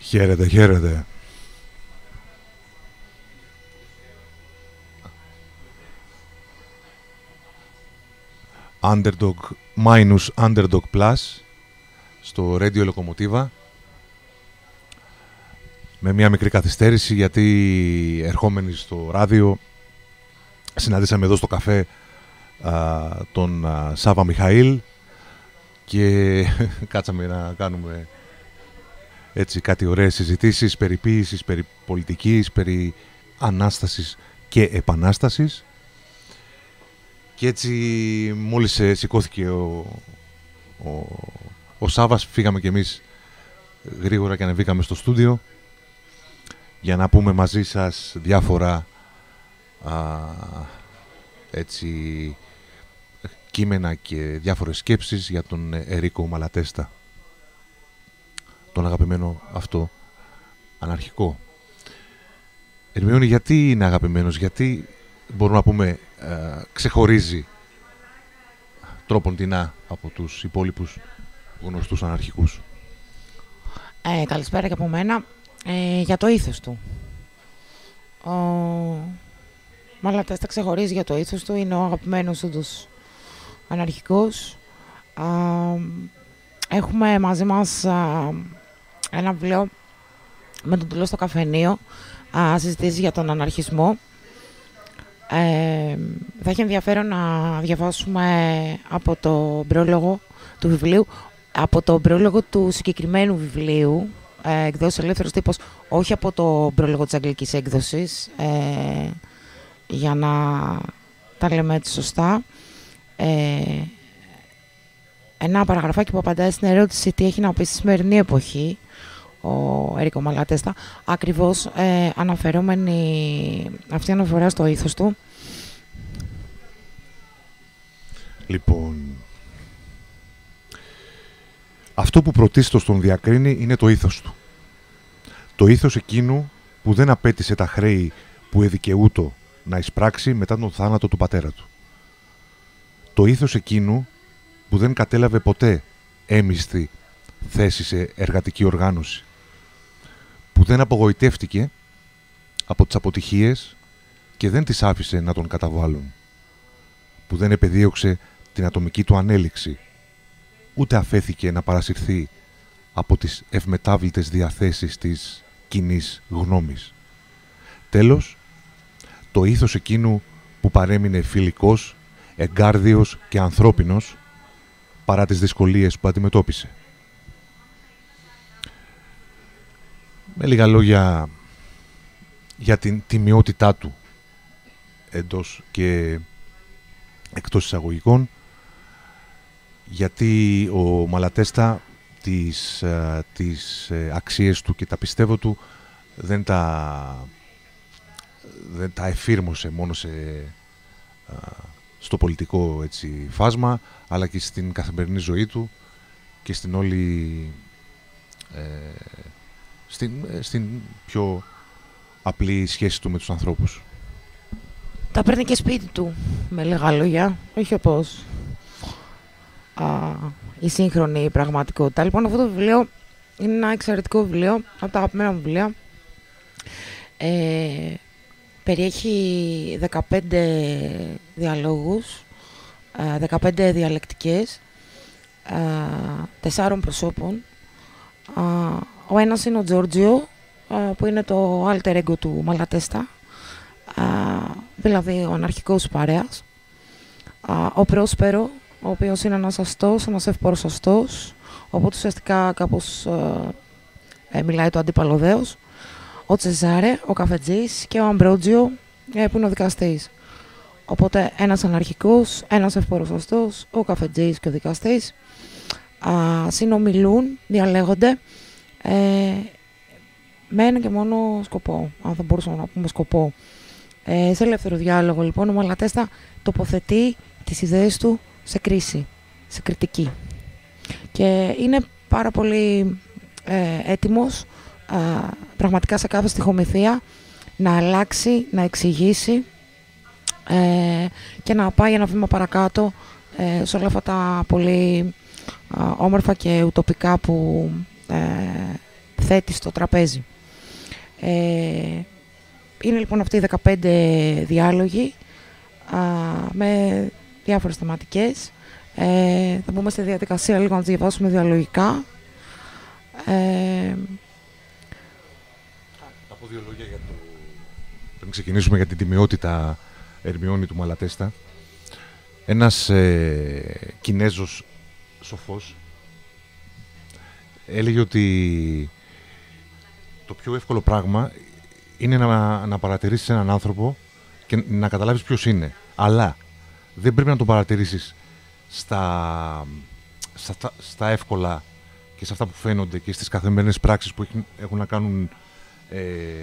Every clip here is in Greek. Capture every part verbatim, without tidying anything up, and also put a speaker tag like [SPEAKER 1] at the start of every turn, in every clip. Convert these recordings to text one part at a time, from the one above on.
[SPEAKER 1] Χαίρετε, χαίρετε. Underdog minus Underdog Plus στο Radio Locomotiva με μια μικρή καθυστέρηση, γιατί ερχόμενοι στο ράδιο συναντήσαμε εδώ στο καφέ α, τον α, Σάβα Μιχαήλ και κάτσαμε να κάνουμε έτσι κάτι ωραίες συζητήσεις περί ποίησης, περί πολιτικής, περί Ανάστασης και Επανάστασης. Και έτσι μόλις σηκώθηκε ο, ο, ο Σάβας, φύγαμε κι εμείς γρήγορα και ανεβήκαμε στο στούντιο για να πούμε μαζί σας διάφορα α, έτσι, κείμενα και διάφορες σκέψεις για τον Ερίκο Μαλατέστα, τον αγαπημένο αυτό αναρχικό. Ερμιόνη, γιατί είναι αγαπημένος, γιατί μπορούμε να πούμε ε, ξεχωρίζει τρόποντινά από τους υπόλοιπους γνωστούς αναρχικούς?
[SPEAKER 2] Ε, καλησπέρα και από μένα. Ε, για το ήθος του. Ο Μαλατέστα ξεχωρίζει για το ήθος του, είναι ο αγαπημένος τους αναρχικός. Α, έχουμε μαζί μας α, ένα βιβλίο με τον τίτλο «Στο καφενείο», α, συζητήσει για τον αναρχισμό. Ε, θα έχει ενδιαφέρον να διαβάσουμε από το πρόλογο του βιβλίου, από το πρόλογο του συγκεκριμένου βιβλίου, ε, εκδόσεις Ελεύθερος Τύπος, όχι από το πρόλογο της αγγλικής έκδοσης, ε, για να τα λέμε έτσι σωστά. Ε, ένα παραγραφάκι που απαντάει στην ερώτηση τι έχει να πει στη σημερινή εποχή ο Ερίκο Μαλατέστα, ακριβώς ε, αναφερόμενη αυτή η αναφορά στο ήθος του.
[SPEAKER 1] Λοιπόν, αυτό που πρωτίστως τον διακρίνει είναι το ήθος του. Το ήθος εκείνου που δεν απέτησε τα χρέη που εδικαιούτο να εισπράξει μετά τον θάνατο του πατέρα του. Το ήθος εκείνου που δεν κατέλαβε ποτέ έμισθη θέση σε εργατική οργάνωση, που δεν απογοητεύτηκε από τις αποτυχίες και δεν τις άφησε να τον καταβάλουν, που δεν επεδίωξε την ατομική του ανέλυξη, ούτε αφέθηκε να παρασυρθεί από τις ευμετάβλητες διαθέσεις της κοινής γνώμης. Τέλος, το ήθος εκείνου που παρέμεινε φιλικός, εγκάρδιος και ανθρώπινος παρά τις δυσκολίες που αντιμετώπισε. Με λίγα λόγια για την τιμιότητά του εντός και εκτός εισαγωγικών, γιατί ο Μαλατέστα τις, α, τις ε, αξίες του και τα πιστεύω του δεν τα, δεν τα εφήρμοσε μόνο σε, α, στο πολιτικό έτσι, φάσμα, αλλά και στην καθημερινή ζωή του και στην όλη ε, στην, στην πιο απλή σχέση του με τους ανθρώπους.
[SPEAKER 2] Τα παίρνει και σπίτι του, με λίγα λόγια, όχι όπως α, η σύγχρονη πραγματικότητα. Λοιπόν, αυτό το βιβλίο είναι ένα εξαιρετικό βιβλίο, από τα αγαπημένα μου βιβλία. Ε, περιέχει δεκαπέντε διαλόγους, δεκαπέντε διαλεκτικές, τεσσάρων προσώπων. Ο ένας είναι ο Τζόρτζιο, που είναι το alter ego του Μαλατέστα, δηλαδή ο αναρχικός παρέας. Ο Πρόσπερο, ο οποίος είναι ένας αστός, ένας εύπορος αστός, οπότε ουσιαστικά κάπως ε, μιλάει το αντίπαλο δέος. Ο Τσεζάρε, ο καφετζής, και ο Αμπρότζιο, ε, που είναι ο δικαστής. Οπότε ένας αναρχικός, ένας εύπορος αστός, ο καφετζής και ο δικαστής α, συνομιλούν, διαλέγονται ε, με ένα και μόνο σκοπό, αν θα μπορούσαμε να πούμε σκοπό. Ε, σε ελεύθερο διάλογο, λοιπόν, ο Μαλατέστα τοποθετεί τις ιδέες του σε κρίση, σε κριτική. Και είναι πάρα πολύ ε, έτοιμος α, πραγματικά σε κάθε στοιχομηθεία να αλλάξει, να εξηγήσει ε, και να πάει ένα βήμα παρακάτω ε, σε όλα αυτά τα πολύ α, όμορφα και ουτοπικά που ε, θέτει στο τραπέζι. Ε, είναι λοιπόν αυτοί οι δεκαπέντε διάλογοι α, με διάφορες θεματικές. Ε, θα μπούμε στη διαδικασία λίγο να τις διαβάσουμε διαλογικά. Ε,
[SPEAKER 1] θα πω δύο λόγια για το... Πριν ξεκινήσουμε για την τιμιότητα Ερμιόνη του Μαλατέστα. Ένας ε, Κινέζος σοφός έλεγε ότι το πιο εύκολο πράγμα είναι να, να παρατηρήσεις έναν άνθρωπο και να καταλάβεις ποιος είναι. Αλλά δεν πρέπει να τον παρατηρήσεις στα, στα, στα εύκολα και σε αυτά που φαίνονται και στις καθημερινές πράξεις που έχουν, έχουν να κάνουν ε,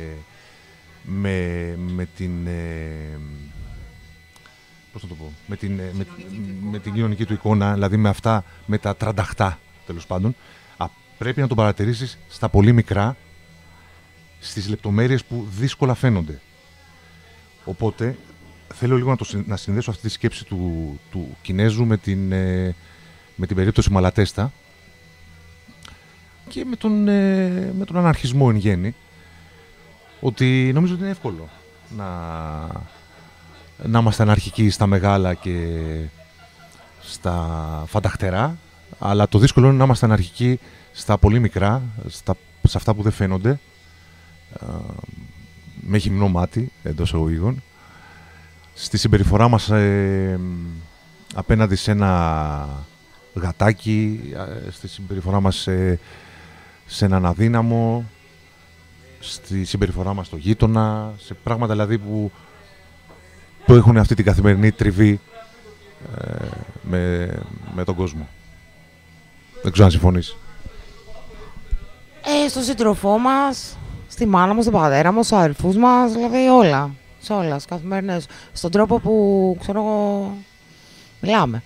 [SPEAKER 1] με, με την... Ε, πώς να το πω, με την, με, με την κοινωνική του εικόνα, δηλαδή με αυτά, με τα τρανταχτά, τέλος πάντων. Α, πρέπει να τον παρατηρήσεις στα πολύ μικρά, στις λεπτομέρειες που δύσκολα φαίνονται. Οπότε, θέλω λίγο να, το, να συνδέσω αυτή τη σκέψη του, του Κινέζου με την, ε, με την περίπτωση Μαλατέστα και με τον, ε, με τον αναρχισμό εν γέννη, ότι νομίζω ότι είναι εύκολο να... να είμαστε αναρχικοί στα μεγάλα και στα φανταχτερά, αλλά το δύσκολο είναι να είμαστε αναρχικοί στα πολύ μικρά, στα, σε αυτά που δεν φαίνονται, α, με γυμνό μάτι, εντός εισαγωγικών, στη συμπεριφορά μας ε, απέναντι σε ένα γατάκι, στη συμπεριφορά μας ε, σε έναν αδύναμο, στη συμπεριφορά μας στο γείτονα, σε πράγματα δηλαδή που που έχουν αυτή την καθημερινή τριβή ε, με, με τον κόσμο. Δεν ξέρω αν συμφωνείς.
[SPEAKER 2] Ε, στον σύντροφό μας, στη μάνα μας, στον πατέρα μας, στους αδελφούς μας, δηλαδή όλα. Σε όλα, στις καθημερινές. Στον τρόπο που, ξέρω εγώ, μιλάμε.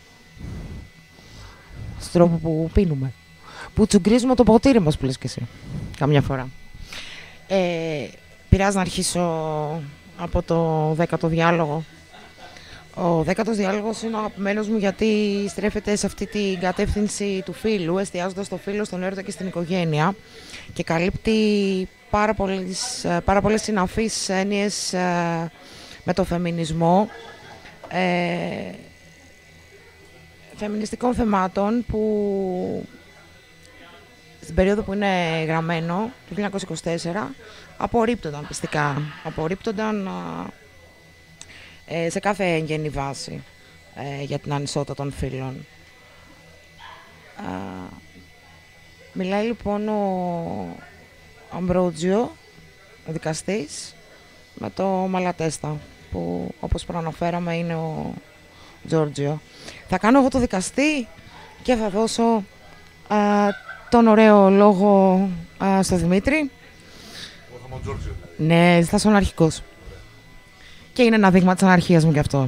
[SPEAKER 2] Στον τρόπο που πίνουμε. Που τσουγκρίζουμε το ποτήρι μας, που λες και εσύ. Καμιά φορά. Ε, πειράζει να αρχίσω από το δέκατο διάλογο. Ο δέκατος διάλογος είναι ο αγαπημένος μου γιατί στρέφεται σε αυτή την κατεύθυνση του φίλου, εστιάζοντας στο φίλο, στον έρωτα και στην οικογένεια και καλύπτει πάρα πολλές, πάρα πολλές συναφείς έννοιες ε, με το φεμινισμό, ε, φεμινιστικών θεμάτων που στην περίοδο που είναι γραμμένο, το χίλια εννιακόσια είκοσι τέσσερα, απορρίπτονταν πιστικά, απορρίπτονταν ε, σε κάθε εγγενή βάση ε, για την ανισότητα των φύλων. Ε, μιλάει λοιπόν ο Αμπρότζιο, ο δικαστής, με το Μαλατέστα, που όπως προαναφέραμε είναι ο Τζόρτζιο. Θα κάνω εγώ το δικαστή και θα δώσω ε, τον ωραίο λόγο ε, στο Δημήτρη. Ναι, θα είσαι αναρχικός. Και είναι ένα δείγμα της αναρχίας μου κι αυτό.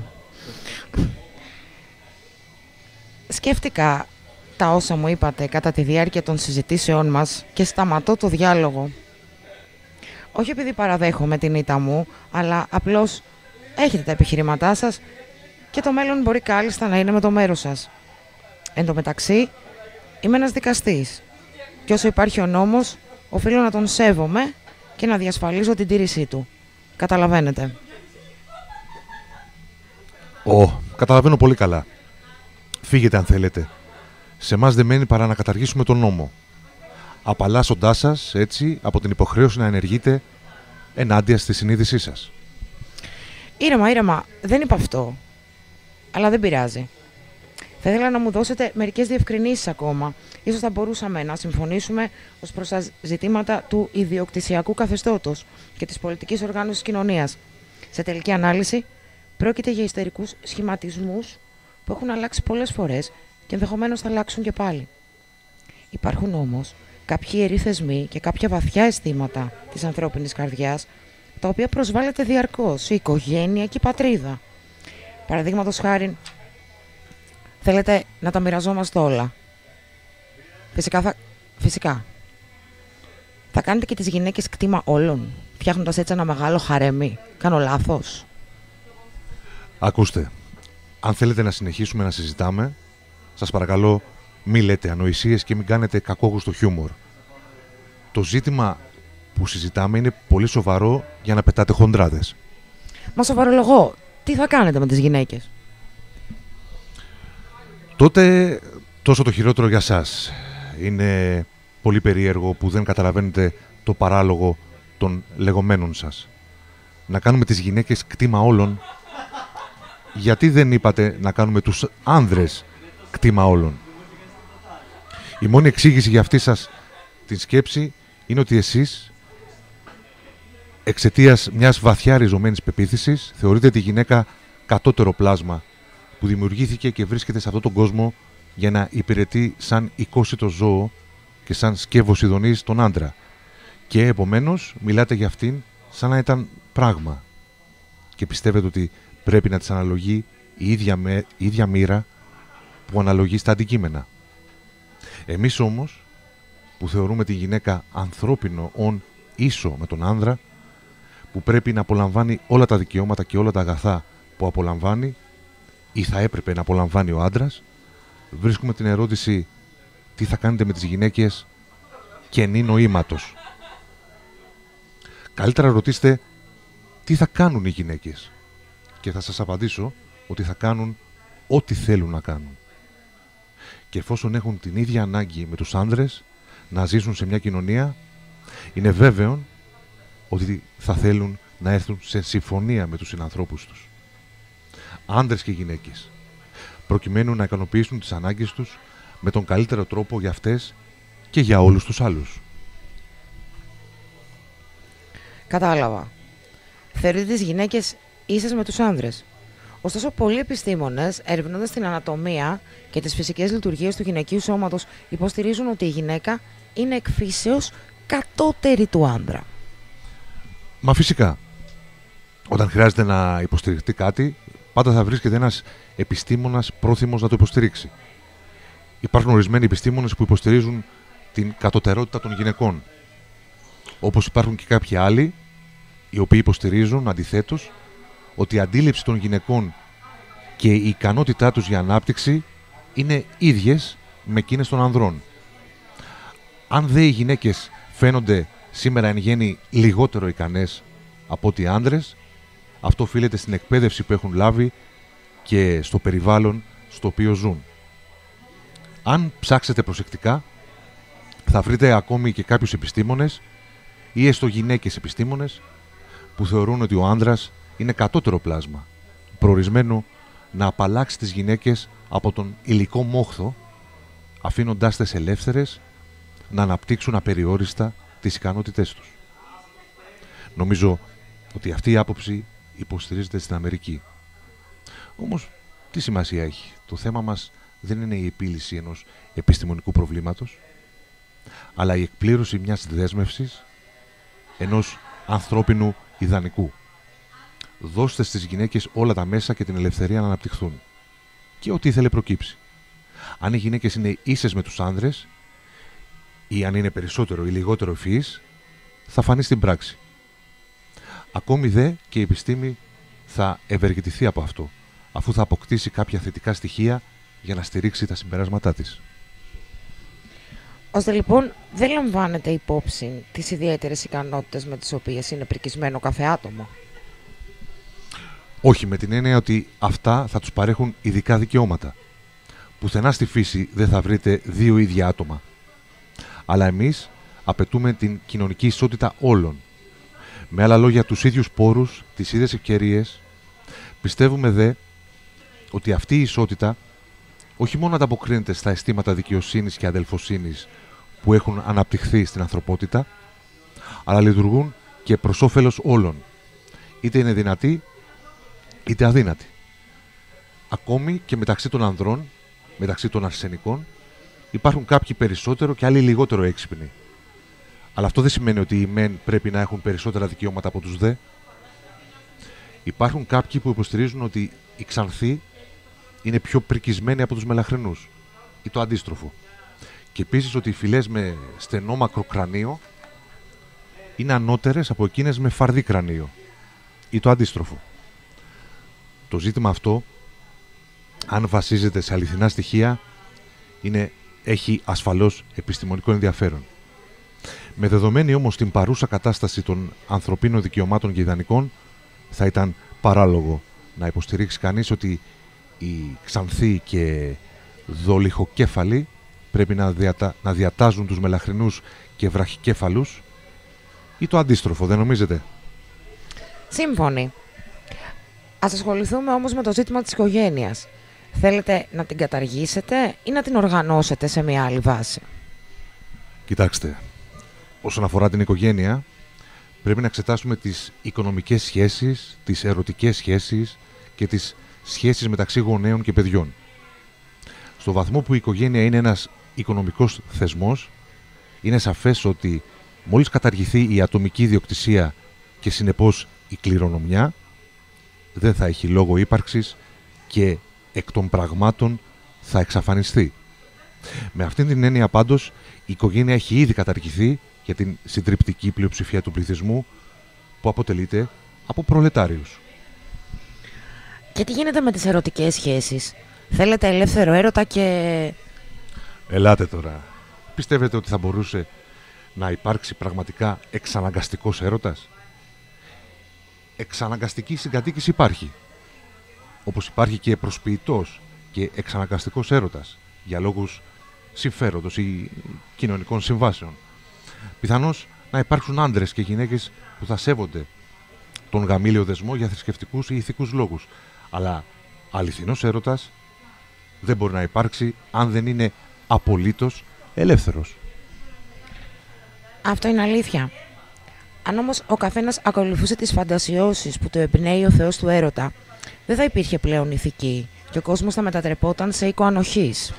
[SPEAKER 2] Σκέφτηκα τα όσα μου είπατε κατά τη διάρκεια των συζητήσεών μας και σταματώ το διάλογο. Όχι επειδή παραδέχομαι την ήττα μου, αλλά απλώς έχετε τα επιχειρήματά σας και το μέλλον μπορεί κάλλιστα να είναι με το μέρος σας. Εν τω μεταξύ, είμαι ένας δικαστής και όσο υπάρχει ο νόμος, οφείλω να τον σέβομαι και να διασφαλίζω την τήρησή του. Καταλαβαίνετε.
[SPEAKER 1] Ω, καταλαβαίνω πολύ καλά. Φύγετε αν θέλετε. Σε εμάς δεν μένει παρά να καταργήσουμε τον νόμο, απαλλάσσοντάς σας έτσι από την υποχρέωση να ενεργείτε ενάντια στη συνείδησή σας.
[SPEAKER 2] Ήρεμα, ήρεμα, δεν είπα αυτό. Αλλά δεν πειράζει. Θα ήθελα να μου δώσετε μερικές διευκρινήσεις ακόμα. Ίσως θα μπορούσαμε να συμφωνήσουμε ως προς τα ζητήματα του ιδιοκτησιακού καθεστώτος και της πολιτικής οργάνωσης κοινωνίας. Σε τελική ανάλυση, πρόκειται για ιστερικούς σχηματισμούς που έχουν αλλάξει πολλές φορές και ενδεχομένως θα αλλάξουν και πάλι. Υπάρχουν όμως κάποιοι ιεροί θεσμοί και κάποια βαθιά αισθήματα της ανθρώπινης καρδιάς, τα οποία προσβάλλεται διαρκώς η οικογένεια και η πατρίδα. Παραδείγματος χάριν, θέλετε να τα μοιραζόμαστε όλα. Φυσικά θα... Φυσικά. Θα κάνετε και τις γυναίκες κτήμα όλων, φτιάχνοντας έτσι ένα μεγάλο χαρέμι. Κάνω λάθος?
[SPEAKER 1] Ακούστε, αν θέλετε να συνεχίσουμε να συζητάμε, σας παρακαλώ μη λέτε ανοησίες και μην κάνετε κακόγουστο χιούμορ. το ζήτημα που συζητάμε είναι πολύ σοβαρό για να πετάτε χοντράδες.
[SPEAKER 2] Μα σοβαρολογώ, τι θα κάνετε με τις γυναίκες?
[SPEAKER 1] Τότε τόσο το χειρότερο για σας. Είναι πολύ περίεργο που δεν καταλαβαίνετε το παράλογο των λεγόμενων σας. Να κάνουμε τις γυναίκες κτήμα όλων. Γιατί δεν είπατε να κάνουμε τους άνδρες κτήμα όλων? Η μόνη εξήγηση για αυτή σας την σκέψη είναι ότι εσείς, εξαιτίας μιας βαθιά ριζωμένης πεποίθησης, θεωρείτε τη γυναίκα κατώτερο πλάσμα που δημιουργήθηκε και βρίσκεται σε αυτόν τον κόσμο για να υπηρετεί σαν οικόσιτο ζώο και σαν σκεύος ειδονής τον άντρα. Και επομένως μιλάτε για αυτήν σαν να ήταν πράγμα. Και πιστεύετε ότι πρέπει να της αναλογεί η ίδια, με, η ίδια μοίρα που αναλογεί στα αντικείμενα. Εμείς όμως, που θεωρούμε τη γυναίκα ανθρώπινο ον ίσο με τον άνδρα, που πρέπει να απολαμβάνει όλα τα δικαιώματα και όλα τα αγαθά που απολαμβάνει ή θα έπρεπε να απολαμβάνει ο άντρας, βρίσκουμε την ερώτηση τι θα κάνετε με τις γυναίκες κενή νοήματος. Καλύτερα ρωτήστε τι θα κάνουν οι γυναίκες και θα σας απαντήσω ότι θα κάνουν ό,τι θέλουν να κάνουν. Και εφόσον έχουν την ίδια ανάγκη με τους άνδρες να ζήσουν σε μια κοινωνία, είναι βέβαιο ότι θα θέλουν να έρθουν σε συμφωνία με τους συνανθρώπους τους. Άνδρες και γυναίκες, προκειμένου να ικανοποιήσουν τις ανάγκες τους με τον καλύτερο τρόπο για αυτές και για όλους τους άλλους.
[SPEAKER 2] Κατάλαβα. Θεωρείτε τις γυναίκες ίσες με τους άνδρες. Ωστόσο, πολλοί επιστήμονες, ερευνώντας την ανατομία και τις φυσικές λειτουργίες του γυναικείου σώματος, υποστηρίζουν ότι η γυναίκα είναι εκ φύσεως κατώτερη του άνδρα.
[SPEAKER 1] Μα φυσικά, όταν χρειάζεται να υποστηριχτεί κάτι, πάντα θα βρίσκεται ένας επιστήμονας πρόθυμος να το υποστηρίξει. Υπάρχουν ορισμένοι επιστήμονες που υποστηρίζουν την κατωτερότητα των γυναικών. Όπως υπάρχουν και κάποιοι άλλοι, οι οποίοι υποστηρίζουν αντιθέτως ότι η αντίληψη των γυναικών και η ικανότητά τους για ανάπτυξη είναι ίδιες με εκείνες των ανδρών. Αν δε οι γυναίκες φαίνονται σήμερα εν γέννη λιγότερο ικανές από ότι οι άντρες, αυτό οφείλεται στην εκπαίδευση που έχουν λάβει και στο περιβάλλον στο οποίο ζουν. Αν ψάξετε προσεκτικά, θα βρείτε ακόμη και κάποιους επιστήμονες ή έστω γυναίκες επιστήμονες που θεωρούν ότι ο άνδρας είναι κατώτερο πλάσμα, προορισμένο να απαλλάξει τις γυναίκες από τον υλικό μόχθο, αφήνοντάς τις ελεύθερες να αναπτύξουν απεριόριστα τις ικανότητές τους. Νομίζω ότι αυτή η άποψη υποστηρίζεται στην Αμερική. Όμως, τι σημασία έχει? Το θέμα μας δεν είναι η επίλυση ενός επιστημονικού προβλήματος, αλλά η εκπλήρωση μιας δέσμευσης ενός ανθρώπινου ιδανικού. Δώστε στις γυναίκες όλα τα μέσα και την ελευθερία να αναπτυχθούν. Και ό,τι ήθελε προκύψει. Αν οι γυναίκες είναι ίσες με τους άνδρες, ή αν είναι περισσότερο ή λιγότερο ευφυείς, θα φανεί στην πράξη. Ακόμη δε και η επιστήμη θα ευεργετηθεί από αυτό, αφού θα αποκτήσει κάποια θετικά στοιχεία για να στηρίξει τα συμπεράσματά της.
[SPEAKER 2] Ώστε λοιπόν δεν λαμβάνεται υπόψη τις ιδιαίτερες ικανότητες με τις οποίες είναι πρικισμένο κάθε άτομο.
[SPEAKER 1] Όχι, με την έννοια ότι αυτά θα τους παρέχουν ειδικά δικαιώματα. Πουθενά στη φύση δεν θα βρείτε δύο ίδια άτομα. Αλλά εμείς απαιτούμε την κοινωνική ισότητα όλων. Με άλλα λόγια, τους ίδιους πόρους, τις ίδιες ευκαιρίες. Πιστεύουμε δε ότι αυτή η ισότητα όχι μόνο ανταποκρίνεται στα αισθήματα δικαιοσύνης και αδελφοσύνης που έχουν αναπτυχθεί στην ανθρωπότητα, αλλά λειτουργούν και προς όφελος όλων, είτε είναι δυνατοί είτε αδύνατοι. Ακόμη και μεταξύ των ανδρών, μεταξύ των αρσενικών, υπάρχουν κάποιοι περισσότερο και άλλοι λιγότερο έξυπνοι. Αλλά αυτό δεν σημαίνει ότι οι μεν πρέπει να έχουν περισσότερα δικαιώματα από τους δε. Υπάρχουν κάποιοι που υποστηρίζουν ότι οι ξανθοί είναι πιο πρικισμένοι από τους μελαχρινούς ή το αντίστροφο. Και επίσης ότι οι φυλές με στενό μακροκρανίο είναι ανώτερες από εκείνες με φαρδί κρανίο ή το αντίστροφο. Το ζήτημα αυτό, αν βασίζεται σε αληθινά στοιχεία, είναι, έχει ασφαλώς επιστημονικό ενδιαφέρον. Με δεδομένη όμως την παρούσα κατάσταση των ανθρωπίνων δικαιωμάτων και ιδανικών, θα ήταν παράλογο να υποστηρίξει κανείς ότι οι ξανθοί και δολιχοκέφαλοι πρέπει να, διατα... να διατάζουν τους μελαχρινούς και βραχικέφαλους, ή το αντίστροφο, δεν νομίζετε?
[SPEAKER 2] Σύμφωνοι. Ας ασχοληθούμε όμως με το ζήτημα της οικογένειας. Θέλετε να την καταργήσετε ή να την οργανώσετε σε μια άλλη βάση?
[SPEAKER 1] Κοιτάξτε, όσον αφορά την οικογένεια, πρέπει να εξετάσουμε τις οικονομικές σχέσεις, τις ερωτικές σχέσεις και τις σχέσεις μεταξύ γονέων και παιδιών. Στο βαθμό που η οικογένεια είναι ένας οικονομικός θεσμός, είναι σαφές ότι μόλις καταργηθεί η ατομική ιδιοκτησία και συνεπώς η κληρονομιά, δεν θα έχει λόγο ύπαρξης και εκ των πραγμάτων θα εξαφανιστεί. Με αυτήν την έννοια πάντως, η οικογένεια έχει ήδη καταργηθεί για την συντριπτική πλειοψηφία του πληθυσμού, που αποτελείται από προλετάριους.
[SPEAKER 2] Και τι γίνεται με τις ερωτικές σχέσεις? Θέλετε ελεύθερο έρωτα και...
[SPEAKER 1] Ελάτε τώρα. Πιστεύετε ότι θα μπορούσε να υπάρξει πραγματικά εξαναγκαστικός έρωτας? Εξαναγκαστική συγκατοίκηση υπάρχει. Όπως υπάρχει και προσποιητός και εξαναγκαστικός έρωτας για λόγους συμφέροντος ή κοινωνικών συμβάσεων. Πιθανώς να υπάρξουν άντρες και γυναίκες που θα σέβονται τον γαμήλιο δεσμό για θρησκευτικούς ή ηθικούς λόγους. Αλλά αληθινός έρωτας δεν μπορεί να υπάρξει αν δεν είναι απολύτως ελεύθερος.
[SPEAKER 2] Αυτό είναι αλήθεια. Αν όμως ο καθένας ακολουθούσε τις φαντασιώσεις που το εμπνέει ο Θεός του έρωτα, δεν θα υπήρχε πλέον ηθική και ο κόσμος θα μετατρεπόταν σε οίκο ανοχής.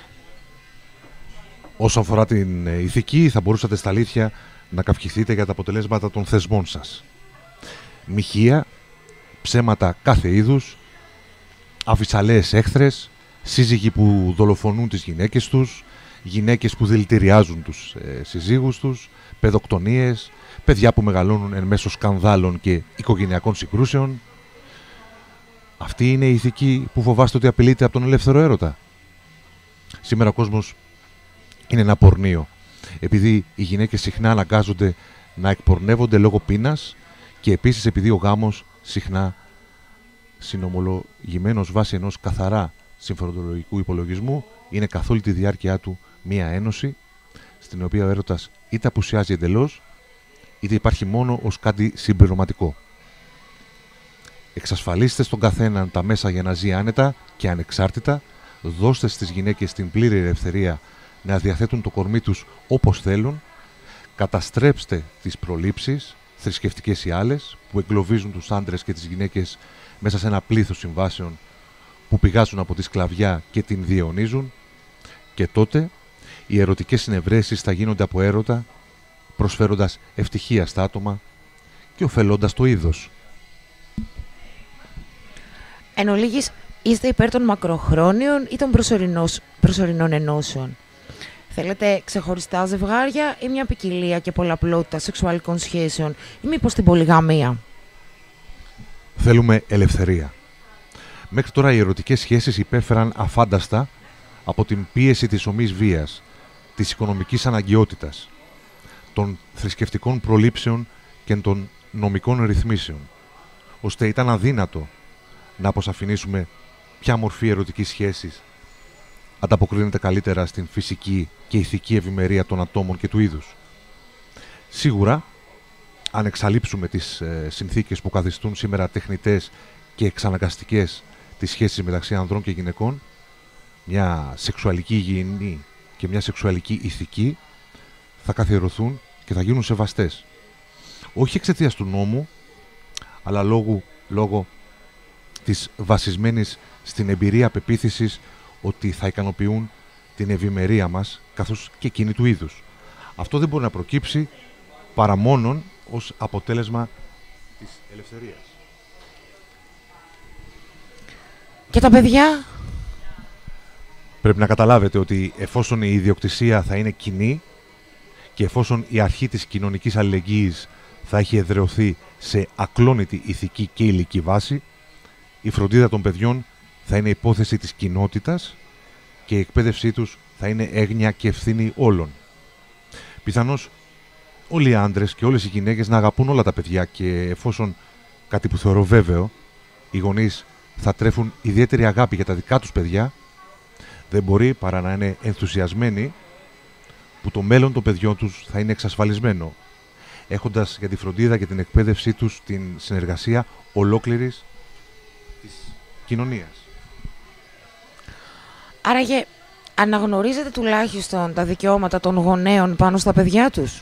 [SPEAKER 1] Όσον αφορά την ηθική, θα μπορούσατε στα αλήθεια να καυχηθείτε για τα αποτελέσματα των θεσμών σας. Μοιχεία, ψέματα κάθε είδους, αφισαλαίες έχθρες, σύζυγοι που δολοφονούν τις γυναίκες τους, γυναίκες που δηλητηριάζουν τους ε, συζύγους τους, παιδοκτονίες, παιδιά που μεγαλώνουν εν μέσω σκανδάλων και οικογενειακών συγκρούσεων. Αυτή είναι η ηθική που φοβάστε ότι απειλείται από τον ελεύθερο έρωτα? Σήμερα ο κόσμος είναι ένα πορνείο, επειδή οι γυναίκες συχνά αναγκάζονται να εκπορνεύονται λόγω πείνας και επίσης επειδή ο γάμος συχνά συνομολογημένος βάσει ενός καθαρά συμφεροντολογικού υπολογισμού είναι καθ' όλη τη διάρκεια του μία ένωση στην οποία ο έρωτας είτε απουσιάζει εντελώς είτε υπάρχει μόνο ως κάτι συμπληρωματικό. Εξασφαλίστε στον καθέναν τα μέσα για να ζει άνετα και ανεξάρτητα, δώστε στις γυναίκες την πλήρη ελευθερία να διαθέτουν το κορμί τους όπως θέλουν, καταστρέψτε τις προλήψεις, θρησκευτικές ή άλλες, που εγκλωβίζουν τους άντρες και τις γυναίκες μέσα σε ένα πλήθος συμβάσεων που πηγάζουν από τη σκλαβιά και την διαιωνίζουν, και τότε οι ερωτικές συνευρέσεις θα γίνονται από έρωτα, προσφέροντας ευτυχία στα άτομα και ωφελώντας το είδος.
[SPEAKER 2] Εν ολίγης, είστε υπέρ των μακροχρόνιων ή των προσωρινών ενώσεων? Θέλετε ξεχωριστά ζευγάρια ή μια ποικιλία και πολλαπλότητα σεξουαλικών σχέσεων ή μήπως την πολυγαμία?
[SPEAKER 1] Θέλουμε ελευθερία. Μέχρι τώρα οι ερωτικές σχέσεις υπέφεραν αφάνταστα από την πίεση της ομοίης βίας, της οικονομικής αναγκαιότητας, των θρησκευτικών προλήψεων και των νομικών ρυθμίσεων, ώστε ήταν αδύνατο να αποσαφηνίσουμε ποια μορφή ερωτικής σχέσης ανταποκρίνεται καλύτερα στην φυσική και ηθική ευημερία των ατόμων και του είδους. Σίγουρα, αν εξαλείψουμε τις ε, συνθήκες που καθιστούν σήμερα τεχνητές και εξαναγκαστικές τις σχέσεις μεταξύ ανδρών και γυναικών, μια σεξουαλική υγιεινή και μια σεξουαλική ηθική θα καθιερωθούν και θα γίνουν σεβαστές. Όχι εξαιτίας του νόμου, αλλά λόγω, λόγω της βασισμένης στην εμπειρία πεποίθησης ότι θα ικανοποιούν την ευημερία μας, καθώς και εκείνη του είδους. Αυτό δεν μπορεί να προκύψει παρά μόνον ως αποτέλεσμα της ελευθερίας.
[SPEAKER 2] Και τα παιδιά?
[SPEAKER 1] Πρέπει να καταλάβετε ότι εφόσον η ιδιοκτησία θα είναι κοινή και εφόσον η αρχή της κοινωνικής αλληλεγγύης θα έχει εδραιωθεί σε ακλόνητη ηθική και υλική βάση, η φροντίδα των παιδιών θα είναι υπόθεση της κοινότητας και η εκπαίδευσή τους θα είναι έγνοια και ευθύνη όλων. Πιθανώς όλοι οι άντρες και όλες οι γυναίκες να αγαπούν όλα τα παιδιά και εφόσον, κάτι που θεωρώ βέβαιο, οι γονείς θα τρέφουν ιδιαίτερη αγάπη για τα δικά τους παιδιά, δεν μπορεί παρά να είναι ενθουσιασμένοι που το μέλλον των παιδιών τους θα είναι εξασφαλισμένο, έχοντας για τη φροντίδα και την εκπαίδευσή τους την συνεργασία ολόκληρης της κοινωνίας.
[SPEAKER 2] Άραγε, αναγνωρίζετε τουλάχιστον τα δικαιώματα των γονέων πάνω στα παιδιά τους?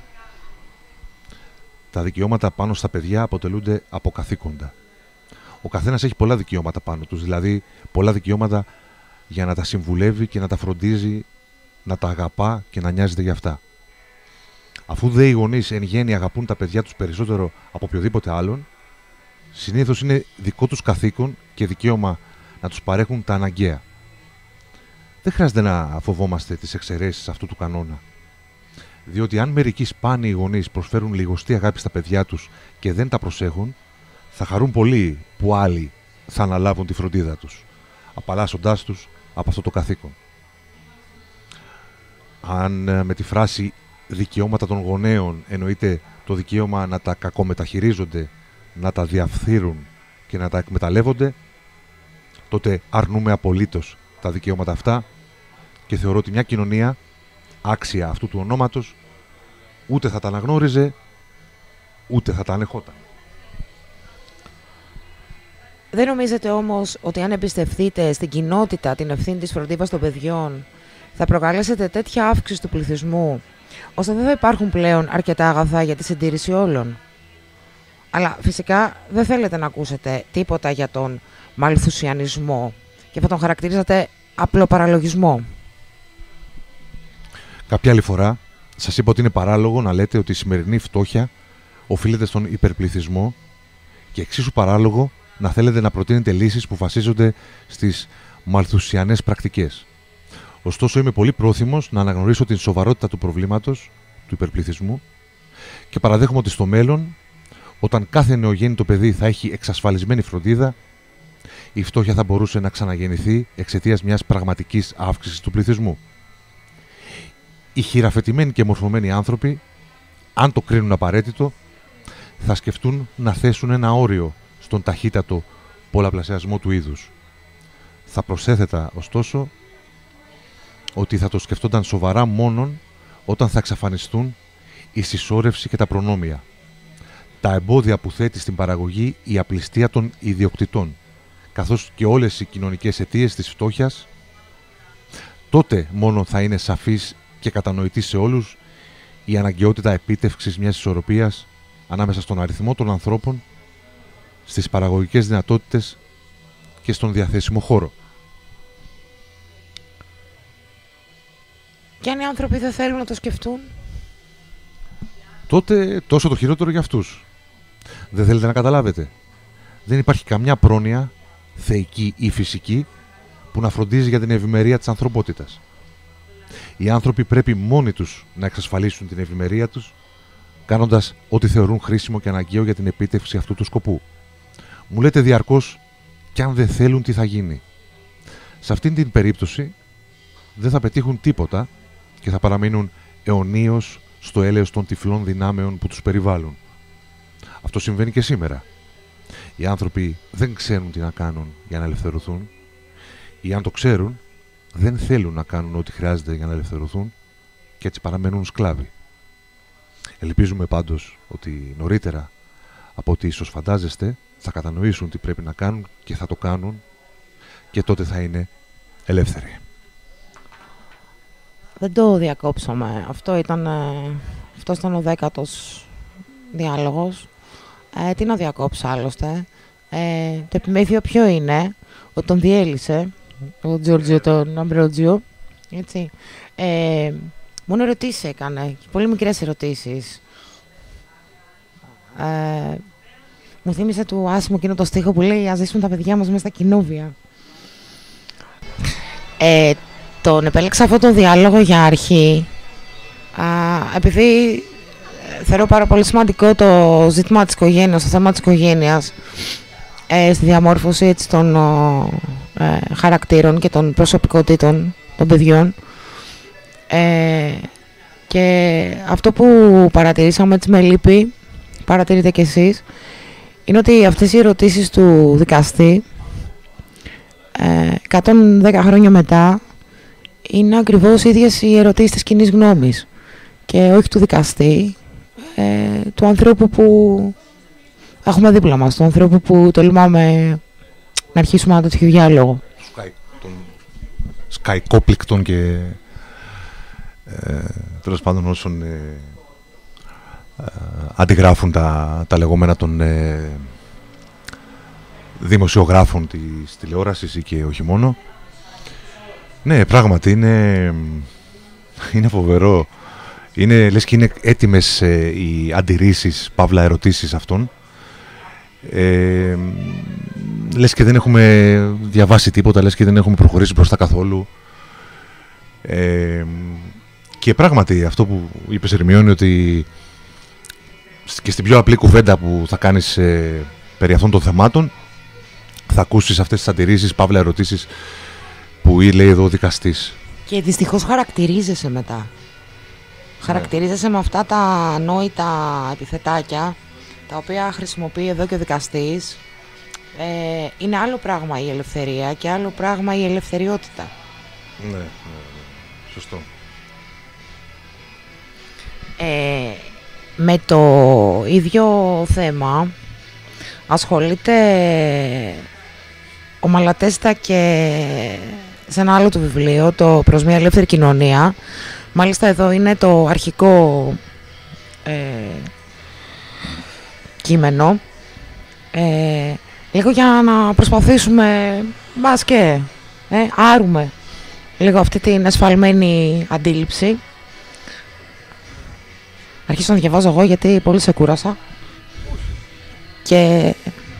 [SPEAKER 1] Τα δικαιώματα πάνω στα παιδιά αποτελούνται από καθήκοντα. Ο καθένας έχει πολλά δικαιώματα πάνω τους, δηλαδή πολλά δικαιώματα για να τα συμβουλεύει και να τα φροντίζει, να τα αγαπά και να νοιάζεται για αυτά. Αφού δε οι γονείς εν γέννη αγαπούν τα παιδιά τους περισσότερο από οποιοδήποτε άλλον, συνήθως είναι δικό τους καθήκον και δικαίωμα να τους παρέχουν τα αναγκαία. Δεν χρειάζεται να φοβόμαστε τις εξαιρέσεις αυτού του κανόνα. Διότι αν μερικοί σπάνιοι γονείς προσφέρουν λιγοστή αγάπη στα παιδιά τους και δεν τα προσέχουν, θα χαρούν πολύ που άλλοι θα αναλάβουν τη φροντίδα τους, απαλλάσσοντάς τους από αυτό το καθήκον. Αν με τη φράση δικαιώματα των γονέων εννοείται το δικαίωμα να τα κακομεταχειρίζονται, να τα διαφθείρουν και να τα εκμεταλλεύονται, τότε αρνούμε απολύτως τα δικαιώματα αυτά και θεωρώ ότι μια κοινωνία άξια αυτού του ονόματος ούτε θα τα αναγνώριζε, ούτε θα τα ανεχόταν.
[SPEAKER 2] Δεν νομίζετε όμως ότι αν εμπιστευτείτε στην κοινότητα την ευθύνη της φροντίδας των παιδιών, θα προκαλέσετε τέτοια αύξηση του πληθυσμού, ώστε δεν θα υπάρχουν πλέον αρκετά αγαθά για τη συντήρηση όλων? Αλλά φυσικά δεν θέλετε να ακούσετε τίποτα για τον μαλθουσιανισμό και θα τον χαρακτηρίζατε απλό παραλογισμό.
[SPEAKER 1] Κάποια άλλη φορά σας είπα ότι είναι παράλογο να λέτε ότι η σημερινή φτώχεια οφείλεται στον υπερπληθυσμό και εξίσου παράλογο να θέλετε να προτείνετε λύσεις που βασίζονται στις μαλθουσιανές πρακτικές. Ωστόσο, είμαι πολύ πρόθυμος να αναγνωρίσω την σοβαρότητα του προβλήματος του υπερπληθυσμού και παραδέχομαι ότι στο μέλλον, όταν κάθε νεογέννητο παιδί θα έχει εξασφαλισμένη φροντίδα, η φτώχεια θα μπορούσε να ξαναγεννηθεί εξαιτίας μιας πραγματικής αύξησης του πληθυσμού. Οι χειραφετημένοι και μορφωμένοι άνθρωποι, αν το κρίνουν απαραίτητο, θα σκεφτούν να θέσουν ένα όριο στον ταχύτατο πολλαπλασιασμό του είδους. Θα προσέθετα, ωστόσο, ότι θα το σκεφτόνταν σοβαρά μόνον όταν θα εξαφανιστούν η συσσόρευση και τα προνόμια, τα εμπόδια που θέτει στην παραγωγή η απληστία των ιδιοκτητών, καθώς και όλες οι κοινωνικές αιτίες της φτώχειας. Τότε μόνο θα είναι σαφής και κατανοητή σε όλους η αναγκαιότητα επίτευξης μιας ισορροπίας ανάμεσα στον αριθμό των ανθρώπων, στις παραγωγικές δυνατότητες και στον διαθέσιμο χώρο.
[SPEAKER 2] Και αν οι άνθρωποι δεν θέλουν να το σκεφτούν,
[SPEAKER 1] τότε τόσο το χειρότερο για αυτούς. Δεν θέλετε να καταλάβετε? Δεν υπάρχει καμιά πρόνοια, θεϊκή ή φυσική, που να φροντίζει για την ευημερία της ανθρωπότητας. Οι άνθρωποι πρέπει μόνοι τους να εξασφαλίσουν την ευημερία τους, κάνοντας ό,τι θεωρούν χρήσιμο και αναγκαίο για την επίτευξη αυτού του σκοπού. Μου λέτε διαρκώς, κι αν δεν θέλουν τι θα γίνει? Σε αυτήν την περίπτωση δεν θα πετύχουν τίποτα και θα παραμείνουν αιωνίως στο έλεος των τυφλών δυνάμεων που τους περιβάλλουν. Αυτό συμβαίνει και σήμερα. Οι άνθρωποι δεν ξέρουν τι να κάνουν για να ελευθερωθούν, ή αν το ξέρουν, δεν θέλουν να κάνουν ό,τι χρειάζεται για να ελευθερωθούν και έτσι παραμένουν σκλάβοι. Ελπίζουμε πάντως ότι νωρίτερα από ό,τι ίσως φαντάζεστε θα κατανοήσουν τι πρέπει να κάνουν και θα το κάνουν και τότε θα είναι ελεύθεροι.
[SPEAKER 2] δεν το διακόψαμε. Αυτό ήταν, αυτό ήταν ο δέκατος διάλογος. Ε, τι να διακόψω άλλωστε. Ε, το επιμέθειο ποιο είναι? Ότι τον διέλυσε ο Τζόρτζιο τον Αμπρότζιο. Έτσι. Ε, μόνο ερωτήσεις έκανε. Πολύ μικρές ερωτήσεις. Ε, μου θύμισε του άσημου εκείνο το στίχο που λέει «Ας ζήσουμε τα παιδιά μας μέσα στα κοινόβια». Ε, τον επέλεξα αυτό το διάλογο για αρχή, α, επειδή θεωρώ πάρα πολύ σημαντικό το ζήτημα της οικογένειας, το θέμα της οικογένειας, ε, στη διαμόρφωση έτσι, των ε, χαρακτήρων και των προσωπικότητων των παιδιών. Ε, Και αυτό που παρατηρήσαμε έτσι με λύπη, παρατηρείτε κι εσείς, είναι ότι αυτές οι ερωτήσεις του δικαστή ε, εκατόν δέκα χρόνια μετά είναι ακριβώς οι ίδιες οι ερωτήσεις της κοινής γνώμης και όχι του δικαστή, ε, του ανθρώπου που έχουμε δίπλα μας, του ανθρώπου που τολμάμε να αρχίσουμε ένα τέτοιο διάλογο.
[SPEAKER 1] Σκαϊκόπληκτον και ε, τέλος πάντων όσων ε, ε, αντιγράφουν τα, τα λεγόμενα των ε, δημοσιογράφων της τηλεόρασης ή και όχι μόνο. Ναι, πράγματι είναι, είναι φοβερό. Είναι, λες και είναι έτοιμες ε, οι αντιρρήσεις, παύλα ερωτήσεις αυτών. Ε, λες και δεν έχουμε διαβάσει τίποτα, λες και δεν έχουμε προχωρήσει μπροστά καθόλου. Ε, και πράγματι αυτό που είπες, Ερμιόνη, ότι και στην πιο απλή κουβέντα που θα κάνεις ε, περί αυτών των θεμάτων θα ακούσεις αυτές τις αντιρρήσεις, παύλα ερωτήσεις που λέει εδώ ο δικαστής.
[SPEAKER 2] Και δυστυχώς χαρακτηρίζεσαι μετά. Ναι. Χαρακτηρίζεσαι με αυτά τα ανόητα επιθετάκια τα οποία χρησιμοποιεί εδώ και ο δικαστής. Ε, είναι άλλο πράγμα η ελευθερία και άλλο πράγμα η ελευθεριότητα.
[SPEAKER 1] Ναι, ναι, ναι. Σωστό.
[SPEAKER 2] Ε, με το ίδιο θέμα ασχολείται ο Μαλατέστα και σε ένα άλλο του βιβλίο, το «Προς μια ελεύθερη κοινωνία». Μάλιστα εδώ είναι το αρχικό ε, κείμενο. Ε, λίγο για να προσπαθήσουμε, μπας και ε, άρουμε λίγο αυτή την εσφαλμένη αντίληψη. Αρχίσω να διαβάζω εγώ γιατί πολύ σε κούρασα. Και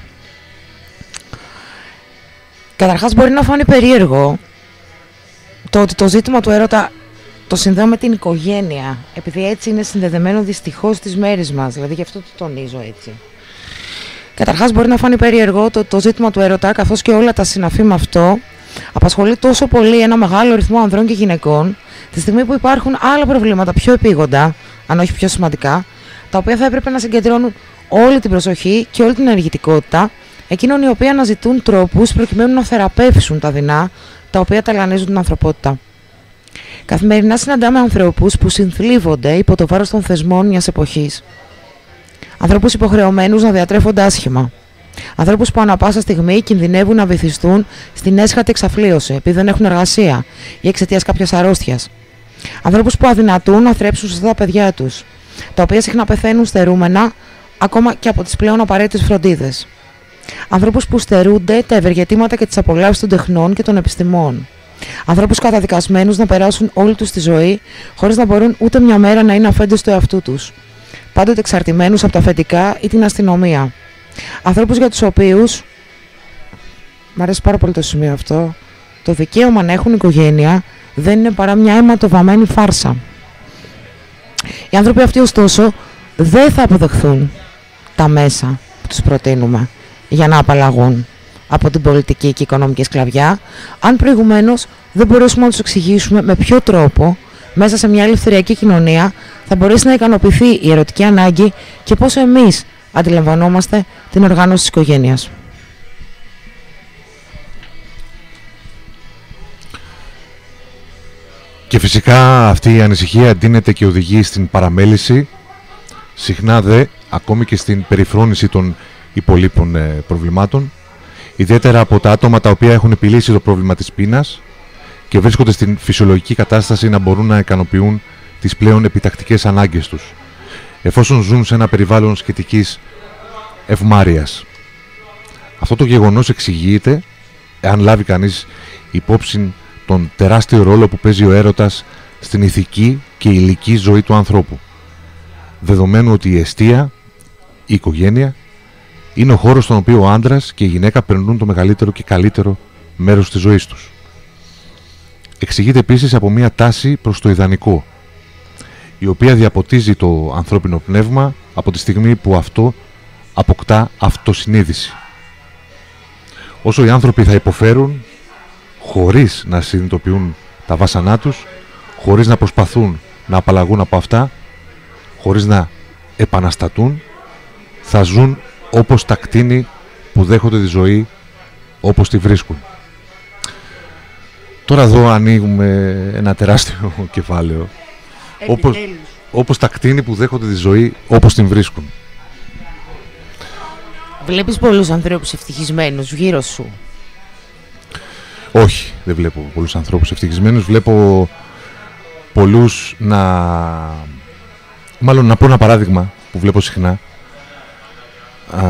[SPEAKER 2] καταρχάς μπορεί να φανεί περίεργο το ότι το ζήτημα του έρωτα το συνδέω με την οικογένεια, επειδή έτσι είναι συνδεδεμένο δυστυχώς στις μέρες μας, δηλαδή γι' αυτό το τονίζω έτσι. Καταρχάς μπορεί να φανεί περίεργο το, το ζήτημα του έρωτα, καθώς και όλα τα συναφή με αυτό, απασχολεί τόσο πολύ ένα μεγάλο αριθμό ανδρών και γυναικών, τη στιγμή που υπάρχουν άλλα προβλήματα πιο επίγοντα, αν όχι πιο σημαντικά, τα οποία θα έπρεπε να συγκεντρώνουν όλη την προσοχή και όλη την ενεργητικότητα εκείνων οι οποίοι αναζητούν τρόπους προκειμένου να θεραπεύσουν τα δεινά τα οποία ταλανίζουν την ανθρωπότητα. Καθημερινά συναντάμε ανθρώπους που συνθλίβονται υπό το βάρος των θεσμών μιας εποχής. Ανθρώπους υποχρεωμένους να διατρέφονται άσχημα. Ανθρώπους που ανά πάσα στιγμή κινδυνεύουν να βυθιστούν στην έσχατη εξαφλίωση επειδή δεν έχουν εργασία ή εξαιτίας κάποιας αρρώστιας. Ανθρώπους που αδυνατούν να θρέψουν σωστά τα παιδιά τους, τα οποία συχνά πεθαίνουν στερούμενα ακόμα και από τις πλέον απαραίτητες φροντίδες. Ανθρώπους που στερούνται τα ευεργετήματα και τις απολαύσεις των τεχνών και των επιστημών. Ανθρώπους καταδικασμένους να περάσουν όλη τους τη ζωή χωρίς να μπορούν ούτε μια μέρα να είναι αφέντες του εαυτού τους, πάντοτε εξαρτημένους από τα αφεντικά ή την αστυνομία. Ανθρώπους για τους οποίους, μ' αρέσει πάρα πολύ το σημείο αυτό, το δικαίωμα να έχουν οικογένεια δεν είναι παρά μια αιματοβαμμένη φάρσα. Οι άνθρωποι αυτοί ωστόσο δεν θα αποδεχθούν τα μέσα που τους προτείνουμε για να απαλλαγούν από την πολιτική και οικονομική σκλαβιά, αν προηγουμένως δεν μπορέσουμε να τους εξηγήσουμε με ποιο τρόπο μέσα σε μια ελευθεριακή κοινωνία θα μπορέσει να ικανοποιηθεί η ερωτική ανάγκη και πώς εμείς αντιλαμβανόμαστε την οργάνωση της οικογένειας.
[SPEAKER 1] Και φυσικά αυτή η ανησυχία εντείνεται και οδηγεί στην παραμέληση, συχνά δε ακόμη και στην περιφρόνηση των υπολείπων ε, προβλημάτων, ιδιαίτερα από τα άτομα τα οποία έχουν επιλύσει το πρόβλημα της πείνας και βρίσκονται στην φυσιολογική κατάσταση να μπορούν να ικανοποιούν τις πλέον επιτακτικές ανάγκες τους, εφόσον ζουν σε ένα περιβάλλον σχετικής ευμάρειας. Αυτό το γεγονός εξηγείται εάν λάβει κανείς υπόψη τον τεράστιο ρόλο που παίζει ο έρωτας στην ηθική και ηλική ζωή του ανθρώπου, δεδομένου ότι η εστία, η οικογένεια, είναι ο χώρος στον οποίο ο άντρας και η γυναίκα περνούν το μεγαλύτερο και καλύτερο μέρος της ζωής τους. Εξηγείται επίσης από μια τάση προς το ιδανικό, η οποία διαποτίζει το ανθρώπινο πνεύμα από τη στιγμή που αυτό αποκτά αυτοσυνείδηση. Όσο οι άνθρωποι θα υποφέρουν χωρίς να συνειδητοποιούν τα βάσανά τους, χωρίς να προσπαθούν να απαλλαγούν από αυτά, χωρίς να επαναστατούν, θα ζουν όπως τα κτήνη που δέχονται τη ζωή όπως τη βρίσκουν. Τώρα εδώ ανοίγουμε ένα τεράστιο κεφάλαιο. Όπως, όπως τα κτήνη που δέχονται τη ζωή όπως την βρίσκουν.
[SPEAKER 2] Βλέπεις πολλούς ανθρώπους ευτυχισμένους γύρω σου?
[SPEAKER 1] Όχι, δεν βλέπω πολλούς ανθρώπους ευτυχισμένους. Βλέπω πολλούς να... Μάλλον να πω ένα παράδειγμα που βλέπω συχνά. Α...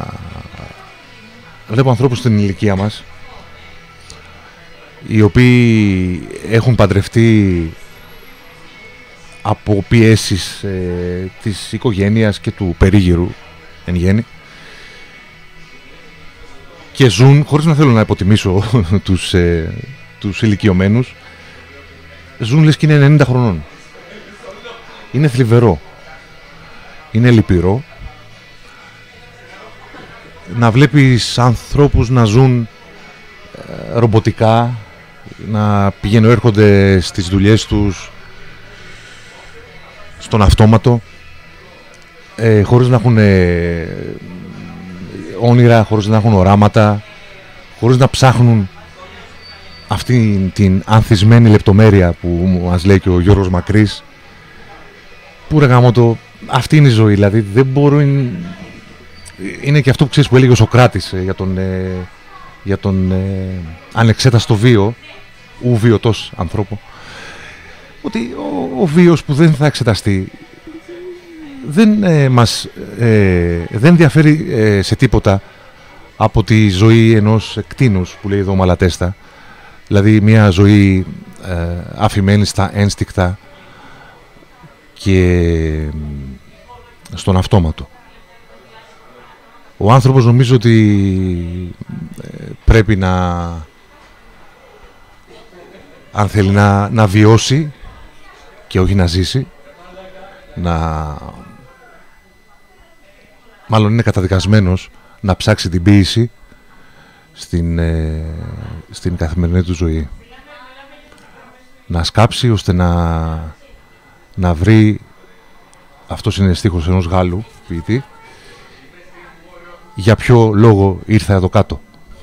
[SPEAKER 1] Βλέπω ανθρώπους στην ηλικία μας, οι οποίοι έχουν παντρευτεί από πιέσεις ε, της οικογένειας και του περίγυρου εν γέννη, και ζουν, χωρίς να θέλω να υποτιμήσω τους, ε, τους ηλικιωμένους, ζουν λες και είναι ενενήντα χρονών. Είναι θλιβερό. Είναι λυπηρό να βλέπεις ανθρώπους να ζουν ε, ρομποτικά, να πηγαίνουν, έρχονται στις δουλειές τους στον αυτόματο, ε, χωρίς να έχουν ε, όνειρα, χωρίς να έχουν οράματα, χωρίς να ψάχνουν αυτή την ανθισμένη λεπτομέρεια που μας λέει και ο Γιώργος Μακρύς, που ρε γαμώτο, αυτή είναι η ζωή. Δηλαδή δεν μπορεί, είναι και αυτό που ξέρεις που έλεγε ο Σωκράτης ε, για τον, ε, για τον ε, ανεξέταστο βίο, ου βιωτός ανθρώπου, ότι ο, ο βίος που δεν θα εξεταστεί δεν ε, μας ε, δεν διαφέρει ε, σε τίποτα από τη ζωή ενός κτήνους, που λέει εδώ ο Μαλατέστα, δηλαδή μια ζωή ε, αφημένη στα ένστικτα και στον αυτόματο. Ο άνθρωπος νομίζω ότι ε, πρέπει να, αν θέλει να, να βιώσει και όχι να ζήσει, να, μάλλον είναι καταδικασμένος να ψάξει την ποίηση στην, ε, στην καθημερινή του ζωή. Να σκάψει ώστε να, να βρει, αυτός είναι στίχος ενός Γάλλου ποιητή, για ποιο λόγο ήρθα εδώ κάτω.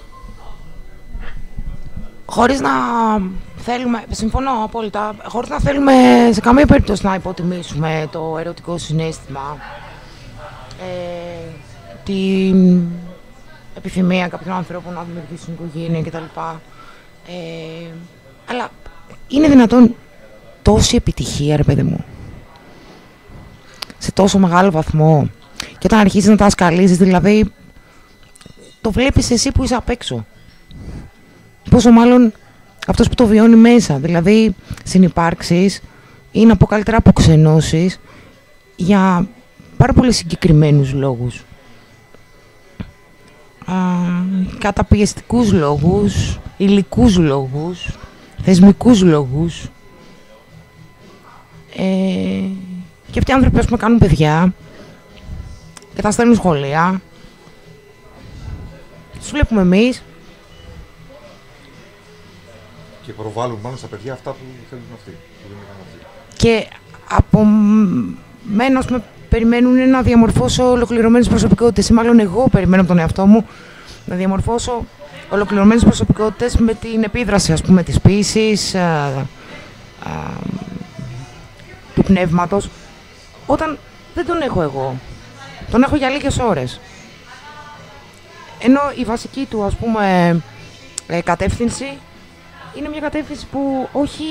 [SPEAKER 2] Χωρίς να θέλουμε, συμφωνώ απόλυτα, χωρίς να θέλουμε σε καμία περίπτωση να υποτιμήσουμε το ερωτικό συναίσθημα, ε, την επιθυμία κάποιων ανθρώπων να δημιουργήσουν οικογένεια κτλ. Ε, αλλά είναι δυνατόν τόση επιτυχία, ρε παιδί μου, σε τόσο μεγάλο βαθμό, και όταν αρχίζεις να τα ασκαλίζεις, δηλαδή το βλέπεις εσύ που είσαι απ' έξω, πόσο μάλλον αυτός που το βιώνει μέσα, δηλαδή συνυπάρξεις ή να πω καλύτερα αποξενώσεις για πάρα πολύ συγκεκριμένους λόγους, Α, καταπιεστικούς λόγους, υλικούς λόγους, θεσμικούς λόγους, ε, και αυτοί οι άνθρωποι, ας πούμε, κάνουν παιδιά και τα στέλνουν σχολεία, τους βλέπουμε εμείς
[SPEAKER 1] και προβάλλουν πάνω στα παιδιά αυτά που θέλουν αυτοί, που δεν είχαν αυτοί.
[SPEAKER 2] Και από μένα, ας πούμε, περιμένουν να διαμορφώσω ολοκληρωμένες προσωπικότητες, ή μάλλον εγώ περιμένω από τον εαυτό μου να διαμορφώσω ολοκληρωμένες προσωπικότητες με την επίδραση, ας πούμε, της ποίησης, α, α, του πνεύματος, όταν δεν τον έχω εγώ. Τον έχω για λίγες ώρες. Ενώ η βασική του, ας πούμε, ε, κατεύθυνση είναι μια κατεύθυνση που όχι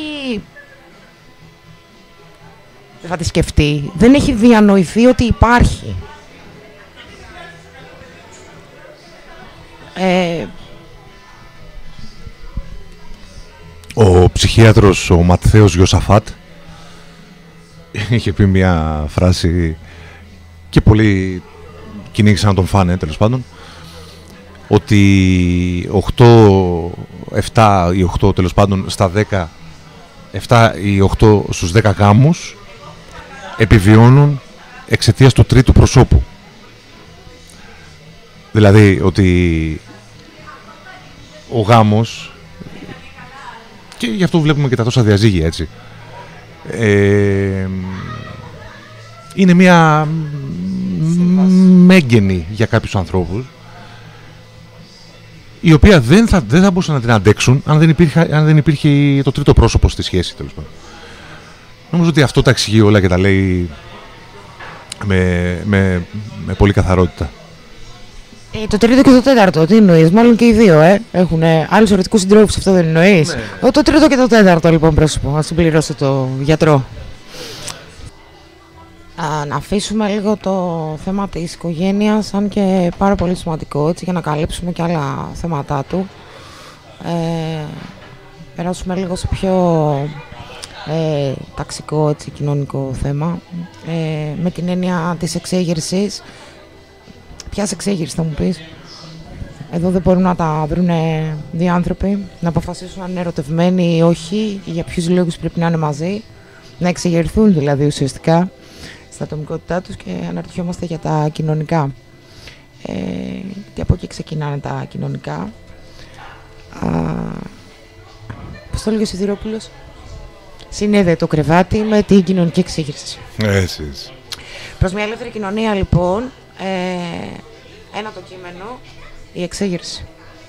[SPEAKER 2] δεν θα τη σκεφτεί, δεν έχει διανοηθεί ότι υπάρχει. Ε...
[SPEAKER 1] Ο ψυχίατρος, ο Ματθαίος Γιωσαφάτ, είχε πει μια φράση και πολλοί κυνήγησαν να τον φάνε, τέλος πάντων, ότι οκτώ, επτά ή οκτώ, τέλος πάντων, στα δέκα, επτά ή οκτώ στους δέκα γάμους επιβιώνουν εξαιτίας του τρίτου προσώπου. Δηλαδή ότι ο γάμος, και γι' αυτό βλέπουμε και τα τόσα διαζύγια, έτσι, Ε, είναι μια μέγενη για κάποιους ανθρώπους, η οποία δεν θα, δεν θα μπορούσαν να την αντέξουν αν δεν υπήρχε, αν δεν υπήρχε το τρίτο πρόσωπο στη σχέση, τέλος πάντων. Νομίζω ότι αυτό τα εξηγεί όλα και τα λέει με, με, με πολύ καθαρότητα.
[SPEAKER 2] Ε, το τρίτο και το τέταρτο, τι εννοείς? Μάλλον και οι δύο, ε. Έχουν άλλους ερωτικούς συντρόφους, αυτό δεν εννοείς? Ναι. Το τρίτο και το τέταρτο, λοιπόν, πρόσωπο. Να συμπληρώσω το γιατρό. Α, να αφήσουμε λίγο το θέμα της οικογένειας, αν και πάρα πολύ σημαντικό, έτσι, για να καλύψουμε και άλλα θέματα του. Ε, περάσουμε λίγο σε πιο ε, ταξικό, έτσι, κοινωνικό θέμα, ε, με την έννοια της εξέγερσης. Ποιας εξέγερση θα μου πεις? Εδώ δεν μπορούν να τα βρουν δύο άνθρωποι, να αποφασίσουν αν είναι ερωτευμένοι ή όχι, για ποιους λόγους πρέπει να είναι μαζί, να εξεγερθούν δηλαδή ουσιαστικά στα ατομικότητά τους, και αναρωτιόμαστε για τα κοινωνικά. Ε, και από εκεί ξεκινάνε τα κοινωνικά. Α, πώς το λέγει ο Σιδηρόπουλος? Συνέδε το κρεβάτι με την κοινωνική εξέγερση.
[SPEAKER 1] Έτσι.
[SPEAKER 2] Προς μια ελεύθερη κοινωνία, λοιπόν, ε, ένα το κείμενο, η εξέγερση.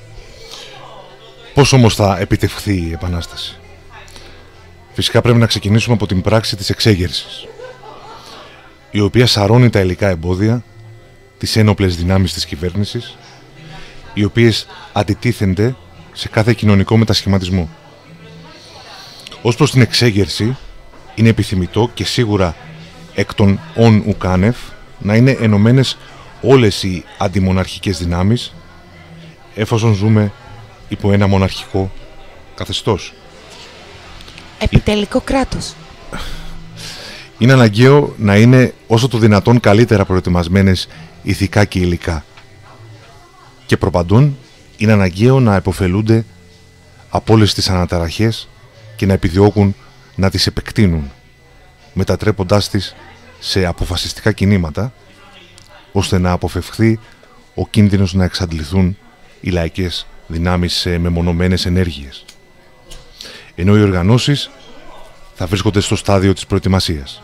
[SPEAKER 1] Πώς όμως θα επιτευχθεί η Επανάσταση? Φυσικά πρέπει να ξεκινήσουμε από την πράξη της εξέγερσης, η οποία σαρώνει τα υλικά εμπόδια, τις ένοπλες δυνάμεις της κυβέρνησης, οι οποίες αντιτίθενται σε κάθε κοινωνικό μετασχηματισμό. Ως προς την εξέγερση, είναι επιθυμητό και σίγουρα εκ των ον ουκάνευ να είναι ενωμένες όλες οι αντιμοναρχικές δυνάμεις, εφόσον ζούμε υπό ένα μοναρχικό καθεστώς.
[SPEAKER 2] Επιτελικό κράτος.
[SPEAKER 1] Είναι αναγκαίο να είναι όσο το δυνατόν καλύτερα προετοιμασμένες ηθικά και υλικά. Και προπαντών είναι αναγκαίο να επωφελούνται από όλες τις αναταραχές και να επιδιώκουν να τις επεκτείνουν, μετατρέποντάς τις σε αποφασιστικά κινήματα, ώστε να αποφευχθεί ο κίνδυνος να εξαντληθούν οι λαϊκές δυνάμεις σε μεμονωμένες ενέργειες. Ενώ οι οργανώσεις θα βρίσκονται στο στάδιο της προετοιμασίας.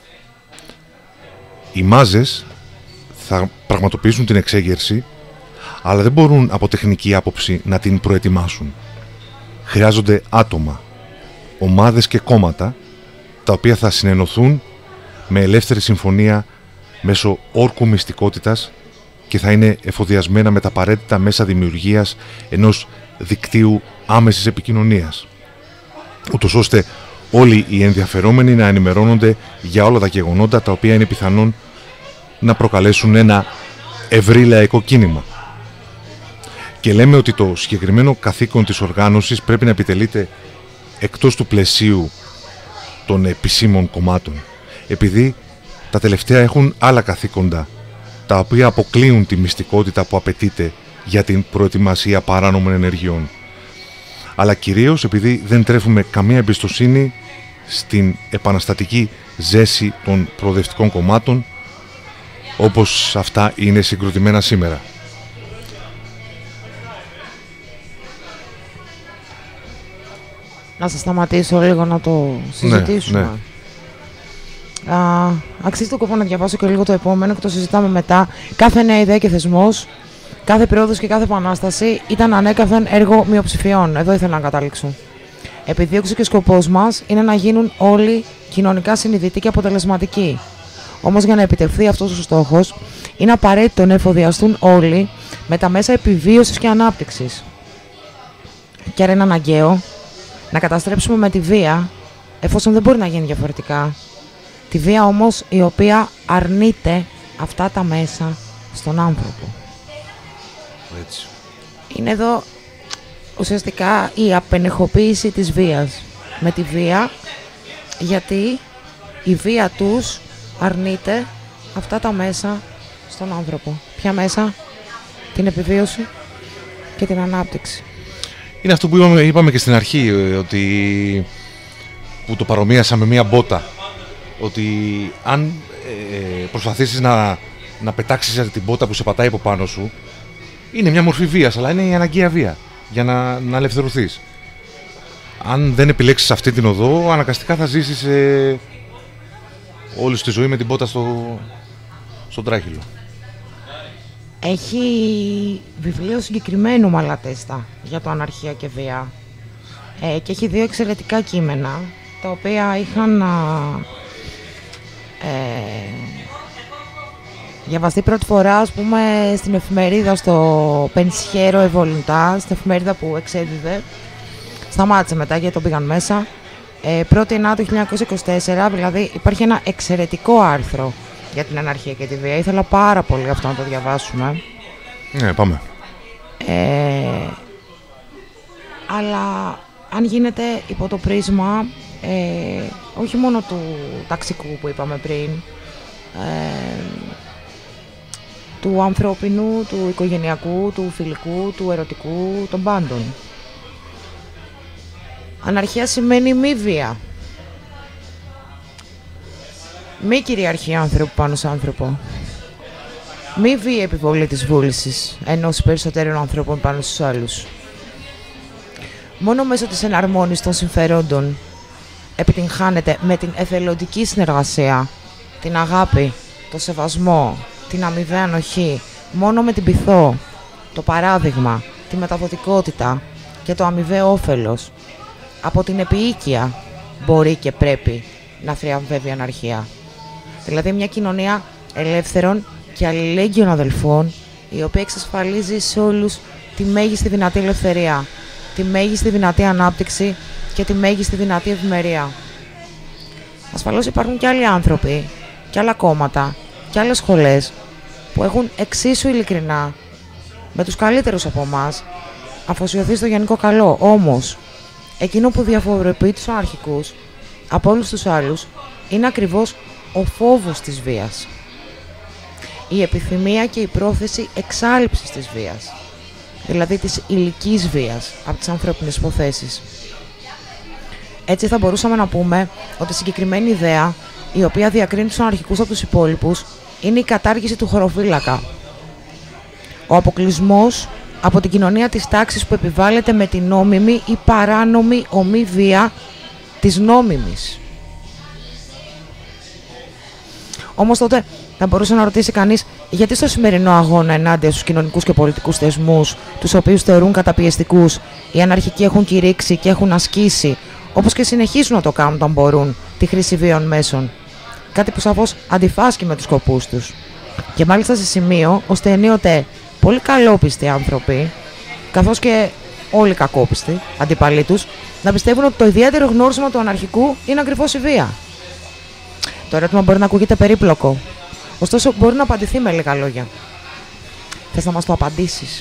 [SPEAKER 1] Οι μάζες θα πραγματοποιήσουν την εξέγερση, αλλά δεν μπορούν από τεχνική άποψη να την προετοιμάσουν. Χρειάζονται άτομα, ομάδες και κόμματα, τα οποία θα συνενωθούν με ελεύθερη συμφωνία μέσω όρκου μυστικότητας και θα είναι εφοδιασμένα με τα απαραίτητα μέσα δημιουργίας ενός δικτύου άμεσης επικοινωνίας, ούτως ώστε όλοι οι ενδιαφερόμενοι να ενημερώνονται για όλα τα γεγονότα τα οποία είναι πιθανόν να προκαλέσουν ένα ευρύ λαϊκό κίνημα. Και λέμε ότι το συγκεκριμένο καθήκον της οργάνωσης πρέπει να επιτελείται εκτός του πλαισίου των επισήμων κομμάτων, επειδή τα τελευταία έχουν άλλα καθήκοντα, τα οποία αποκλείουν τη μυστικότητα που απαιτείται για την προετοιμασία παράνομων ενεργειών. Αλλά κυρίως επειδή δεν τρέφουμε καμία εμπιστοσύνη στην επαναστατική ζέση των προοδευτικών κομμάτων, όπως αυτά είναι συγκροτημένα σήμερα.
[SPEAKER 2] Να σας σταματήσω λίγο να το συζητήσουμε.
[SPEAKER 1] Ναι, ναι.
[SPEAKER 2] Α, αξίζει τον κόπο να διαβάσω και λίγο το επόμενο και το συζητάμε μετά. Κάθε νέα ιδέα και θεσμός, κάθε περίοδος και κάθε επανάσταση ήταν ανέκαθεν έργο μειοψηφιών. Εδώ ήθελα να καταλήξω. Επιδίωξη και σκοπός μας είναι να γίνουν όλοι κοινωνικά συνειδητοί και αποτελεσματικοί. Όμως για να επιτευχθεί αυτός ο στόχος, είναι απαραίτητο να εφοδιαστούν όλοι με τα μέσα επιβίωσης και ανάπτυξης. Και άρα είναι αναγκαίο να καταστρέψουμε με τη βία, εφόσον δεν μπορεί να γίνει διαφορετικά. Τη βία όμως η οποία αρνείται αυτά τα μέσα στον άνθρωπο.
[SPEAKER 1] Έτσι.
[SPEAKER 2] Είναι εδώ ουσιαστικά η απενεχοποίηση της βίας. Με τη βία, γιατί η βία τους αρνείται αυτά τα μέσα στον άνθρωπο. Ποια μέσα? Την επιβίωση και την ανάπτυξη.
[SPEAKER 1] Είναι αυτό που είπαμε, είπαμε και στην αρχή, ότι που το παρομοίασα με μία μπότα. Ότι αν ε, προσπαθήσεις να, να πετάξεις την μπότα που σε πατάει από πάνω σου, είναι μια μορφή βίας, αλλά είναι η αναγκαία βία για να, να ελευθερωθείς. αν δεν επιλέξεις αυτή την οδό, αναγκαστικά θα ζήσεις ε, όλη τη ζωή με την πότα στο, στον τράχυλο.
[SPEAKER 2] Έχει βιβλίο συγκεκριμένου Μαλατέστα για το αναρχία και βία ε, και έχει δύο εξαιρετικά κείμενα τα οποία είχαν α, ε, διαβαστεί πρώτη φορά, ας πούμε, στην εφημερίδα στο Pensiero e Volontà, στην εφημερίδα που εξέδιδε. Σταμάτησε μετά γιατί τον πήγαν μέσα. Ε, πρώτη Ιανουαρίου του χίλια εννιακόσια είκοσι τέσσερα, δηλαδή υπάρχει ένα εξαιρετικό άρθρο για την αναρχία και τη βία. Ήθελα πάρα πολύ αυτό να το διαβάσουμε.
[SPEAKER 1] Ναι, πάμε.
[SPEAKER 2] Ε, αλλά αν γίνεται υπό το πρίσμα ε, όχι μόνο του ταξικού που είπαμε πριν, ε, του ανθρώπινου, του οικογενειακού, του φιλικού, του ερωτικού, των πάντων. Αναρχία σημαίνει μη βία. Μη κυριαρχεί άνθρωπο πάνω σε άνθρωπο. Μη βία επιβολή της βούλησης ενός περισσότερων ανθρώπων πάνω στους άλλους. Μόνο μέσω της εναρμόνισης των συμφερόντων επιτυγχάνεται με την εθελοντική συνεργασία, την αγάπη, το σεβασμό, την αμοιβαία ανοχή, μόνο με την πειθό, το παράδειγμα, τη μεταδοτικότητα και το αμοιβαίο όφελος. Από την επίοικια μπορεί και πρέπει να θριαμβεύει η αναρχία. Δηλαδή μια κοινωνία ελεύθερων και αλληλέγγυων αδελφών, η οποία εξασφαλίζει σε όλους τη μέγιστη δυνατή ελευθερία, τη μέγιστη δυνατή ανάπτυξη και τη μέγιστη δυνατή ευημερία. Ασφαλώς υπάρχουν και άλλοι άνθρωποι, και άλλα κόμματα, και άλλες σχολές που έχουν εξίσου ειλικρινά, με τους καλύτερους από εμάς, αφοσιωθεί στο γενικό καλό. Όμως, εκείνο που διαφοροποιεί τους αναρχικούς από όλους τους άλλους είναι ακριβώς ο φόβος της βίας. Η επιθυμία και η πρόθεση εξάλειψης της βίας, δηλαδή της υλικής βίας από τις ανθρώπινες υποθέσεις. Έτσι θα μπορούσαμε να πούμε ότι η συγκεκριμένη ιδέα, η οποία διακρίνει τους αναρχικούς από τους υπόλοιπους, είναι η κατάργηση του χωροφύλακα. Ο αποκλεισμός από την κοινωνία της τάξης που επιβάλλεται με την νόμιμη ή παράνομη ομή βία της νόμιμης. Όμως τότε θα μπορούσε να ρωτήσει κανείς γιατί στο σημερινό αγώνα ενάντια στους κοινωνικούς και πολιτικούς θεσμούς, τους οποίους θεωρούν καταπιεστικούς, οι αναρχικοί έχουν κηρύξει και έχουν ασκήσει, όπως και συνεχίζουν να το κάνουν όταν μπορούν, τη χρήση βίων μέσων. Κάτι που σαφώς αντιφάσκει με τους σκοπούς τους. Και μάλιστα σε σημείο ώστε ενίοτε πολύ καλόπιστοι άνθρωποι, καθώς και όλοι κακόπιστοι, αντίπαλοι τους, να πιστεύουν ότι το ιδιαίτερο γνώρισμα του αναρχικού είναι ακριβώς η βία. Το ερώτημα μπορεί να ακούγεται περίπλοκο, ωστόσο μπορεί να απαντηθεί με λίγα λόγια. Θες να μας το απαντήσεις?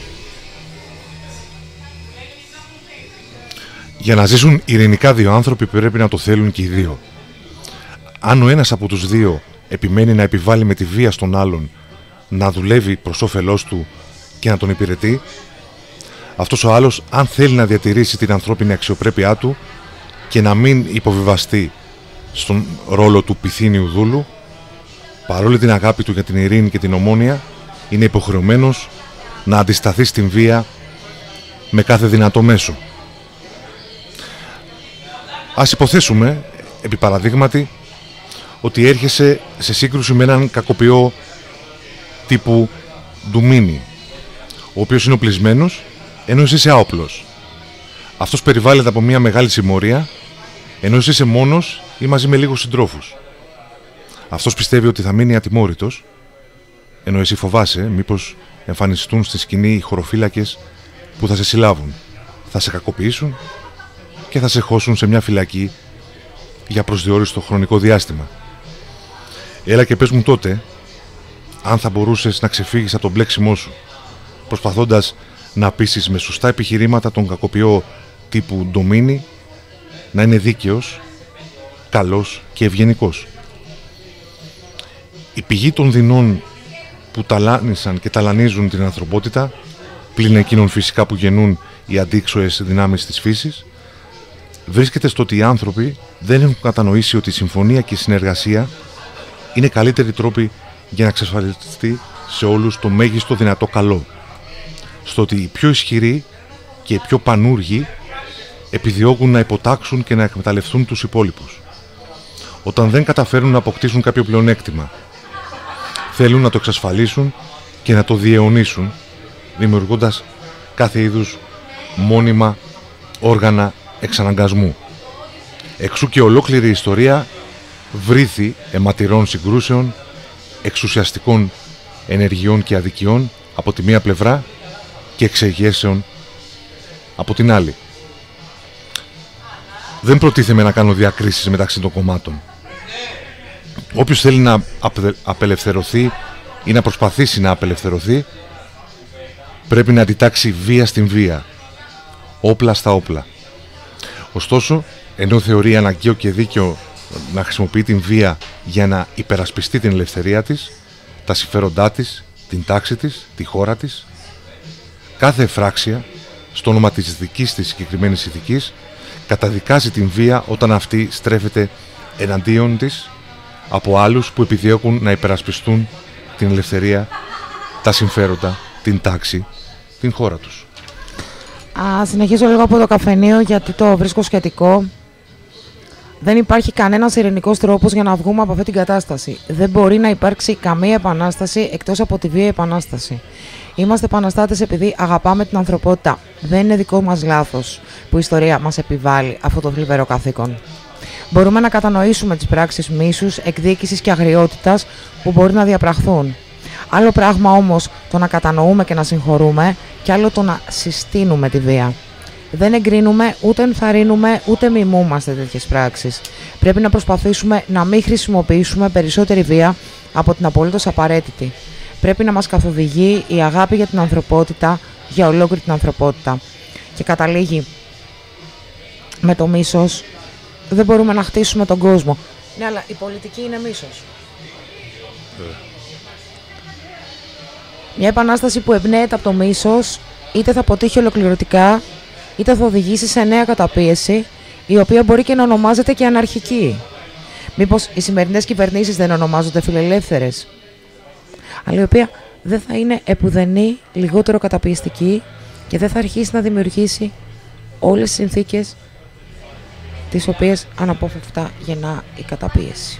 [SPEAKER 1] Για να ζήσουν ειρηνικά δύο άνθρωποι πρέπει να το θέλουν και οι δύο. Αν ο ένας από τους δύο επιμένει να επιβάλλει με τη βία στον άλλον να δουλεύει προς όφελός του και να τον υπηρετεί, αυτός ο άλλος, αν θέλει να διατηρήσει την ανθρώπινη αξιοπρέπειά του και να μην υποβιβαστεί στον ρόλο του πυθύνιου δούλου, παρόλη την αγάπη του για την ειρήνη και την ομόνοια, είναι υποχρεωμένος να αντισταθεί στην βία με κάθε δυνατό μέσο. Ας υποθέσουμε, επί παραδείγματι, ότι έρχεσαι σε σύγκρουση με έναν κακοποιό τύπου Ντουμίνι, ο οποίος είναι οπλισμένος, ενώ εσύ είσαι άοπλος. Αυτός περιβάλλεται από μια μεγάλη συμμορία, ενώ εσύ είσαι μόνος ή μαζί με λίγους συντρόφους. Αυτός πιστεύει ότι θα μείνει ατιμόρυτος, ενώ εσύ φοβάσαι μήπως εμφανιστούν στη σκηνή οι χωροφύλακες που θα σε συλλάβουν, θα σε κακοποιήσουν και θα σε χώσουν σε μια φυλακή για προσδιορίστο χρονικό διάστημα. Έλα και πες μου τότε αν θα μπορούσες να ξεφύγεις από τον μπλέξιμό σου, προσπαθώντας να πείσεις με σωστά επιχειρήματα τον κακοποιό τύπου Ντομίνι να είναι δίκαιος, καλός και ευγενικός. Η πηγή των δεινών που ταλάνισαν και ταλανίζουν την ανθρωπότητα, πλην εκείνων φυσικά που γεννούν οι αντίξωες δυνάμεις της φύσης, βρίσκεται στο ότι οι άνθρωποι δεν έχουν κατανοήσει ότι η συμφωνία και η συνεργασία είναι καλύτεροι τρόποι για να εξασφαλιστεί σε όλους το μέγιστο δυνατό καλό. Στο ότι οι πιο ισχυροί και οι πιο πανούργοι επιδιώκουν να υποτάξουν και να εκμεταλλευτούν τους υπόλοιπους. Όταν δεν καταφέρουν να αποκτήσουν κάποιο πλεονέκτημα, θέλουν να το εξασφαλίσουν και να το διαιωνίσουν, δημιουργώντας κάθε είδους μόνιμα όργανα εξαναγκασμού. Εξού και ολόκληρη η ιστορία βρήθη αιματηρών συγκρούσεων, εξουσιαστικών ενεργειών και αδικιών από τη μία πλευρά και εξεγέρσεων από την άλλη. Δεν προτίθεμαι να κάνω διακρίσεις μεταξύ των κομμάτων. Όποιος θέλει να απελευθερωθεί ή να προσπαθήσει να απελευθερωθεί, πρέπει να αντιτάξει βία στην βία, όπλα στα όπλα. Ωστόσο, ενώ θεωρεί αναγκαίο και δίκαιο να χρησιμοποιεί την βία για να υπερασπιστεί την ελευθερία της, τα συμφέροντά της, την τάξη της, τη χώρα της, κάθε εφράξια, στο όνομα της δικής της συγκεκριμένης ηθικής, καταδικάζει την βία όταν αυτή στρέφεται εναντίον της από άλλους που επιδιώκουν να υπερασπιστούν την ελευθερία, τα συμφέροντα, την τάξη, την χώρα τους.
[SPEAKER 2] Α, συνεχίζω λίγο από το καφενείο γιατί το βρίσκω σχετικό. Δεν υπάρχει κανένας ειρηνικός τρόπος για να βγούμε από αυτή την κατάσταση. Δεν μπορεί να υπάρξει καμία επανάσταση εκτός από τη βία επανάσταση. Είμαστε επαναστάτες επειδή αγαπάμε την ανθρωπότητα. Δεν είναι δικό μας λάθος που η ιστορία μας επιβάλλει αυτό το θλιβερό καθήκον. Μπορούμε να κατανοήσουμε τις πράξεις μίσους, εκδίκησης και αγριότητας που μπορεί να διαπραχθούν. Άλλο πράγμα όμως το να κατανοούμε και να συγχωρούμε και άλλο το να συστήνουμε τη βία. Δεν εγκρίνουμε, ούτε ενθαρρύνουμε, ούτε μιμούμαστε τέτοιες πράξεις. Πρέπει να προσπαθήσουμε να μην χρησιμοποιήσουμε περισσότερη βία από την απολύτως απαραίτητη. Πρέπει να μας καθοδηγεί η αγάπη για την ανθρωπότητα, για ολόκληρη την ανθρωπότητα. Και καταλήγει με το μίσος, δεν μπορούμε να χτίσουμε τον κόσμο. Ναι, αλλά η πολιτική είναι μίσος. Yeah. Μια επανάσταση που εμπνέεται από το μίσος, είτε θα αποτύχει ολοκληρωτικά, είτε θα οδηγήσει σε νέα καταπίεση, η οποία μπορεί και να ονομάζεται και αναρχική. Μήπως οι σημερινές κυβερνήσεις δεν ονομάζονται φιλελεύθερες, αλλά η οποία δεν θα είναι επουδενή λιγότερο καταπιεστική και δεν θα αρχίσει να δημιουργήσει όλες τις συνθήκες τις οποίες αναπόφευκτα γεννά η καταπίεση.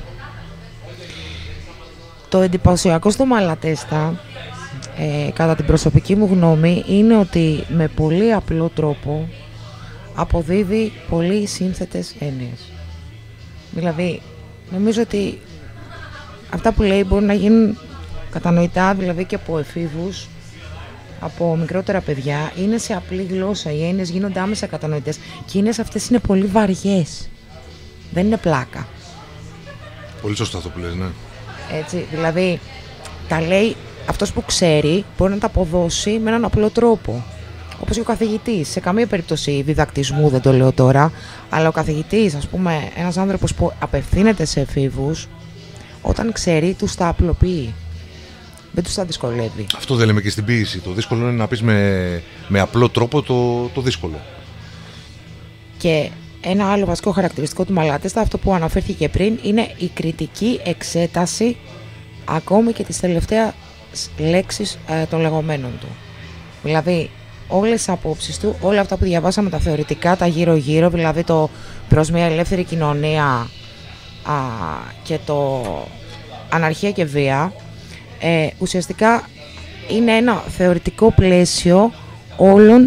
[SPEAKER 2] Το εντυπωσιακό στο Μαλατέστα, ε, κατά την προσωπική μου γνώμη, είναι ότι με πολύ απλό τρόπο αποδίδει πολύ σύνθετες έννοιες. Δηλαδή, νομίζω ότι αυτά που λέει μπορούν να γίνουν κατανοητά, δηλαδή και από εφήβους, από μικρότερα παιδιά. Είναι σε απλή γλώσσα, οι έννοιες γίνονται άμεσα κατανοητές και οι έννοιες αυτές είναι πολύ βαριές. Δεν είναι πλάκα.
[SPEAKER 1] Πολύ σωστά αυτό που λες, ναι.
[SPEAKER 2] Έτσι, δηλαδή, τα λέει αυτός που ξέρει, μπορεί να τα αποδώσει με έναν απλό τρόπο. Όπως και ο καθηγητής. Σε καμία περίπτωση διδακτισμού δεν το λέω τώρα, αλλά ο καθηγητής, ας πούμε, ένας άνθρωπος που απευθύνεται σε εφήβους, όταν ξέρει, τους τα απλοποιεί. Δεν τους τα δυσκολεύει.
[SPEAKER 1] Αυτό δεν λέμε και στην ποίηση. Το δύσκολο είναι να πεις με, με απλό τρόπο το, το δύσκολο.
[SPEAKER 2] Και ένα άλλο βασικό χαρακτηριστικό του Μαλατέστα, αυτό που αναφέρθηκε πριν, είναι η κριτική εξέταση ακόμη και της τελευταίας λέξης ε, των λεγόμενων του. Δηλαδή, όλες τις απόψεις του, όλα αυτά που διαβάσαμε, τα θεωρητικά, τα γύρω-γύρω, δηλαδή το προς μια ελεύθερη κοινωνία α, και το αναρχία και βία, ε, ουσιαστικά είναι ένα θεωρητικό πλαίσιο όλων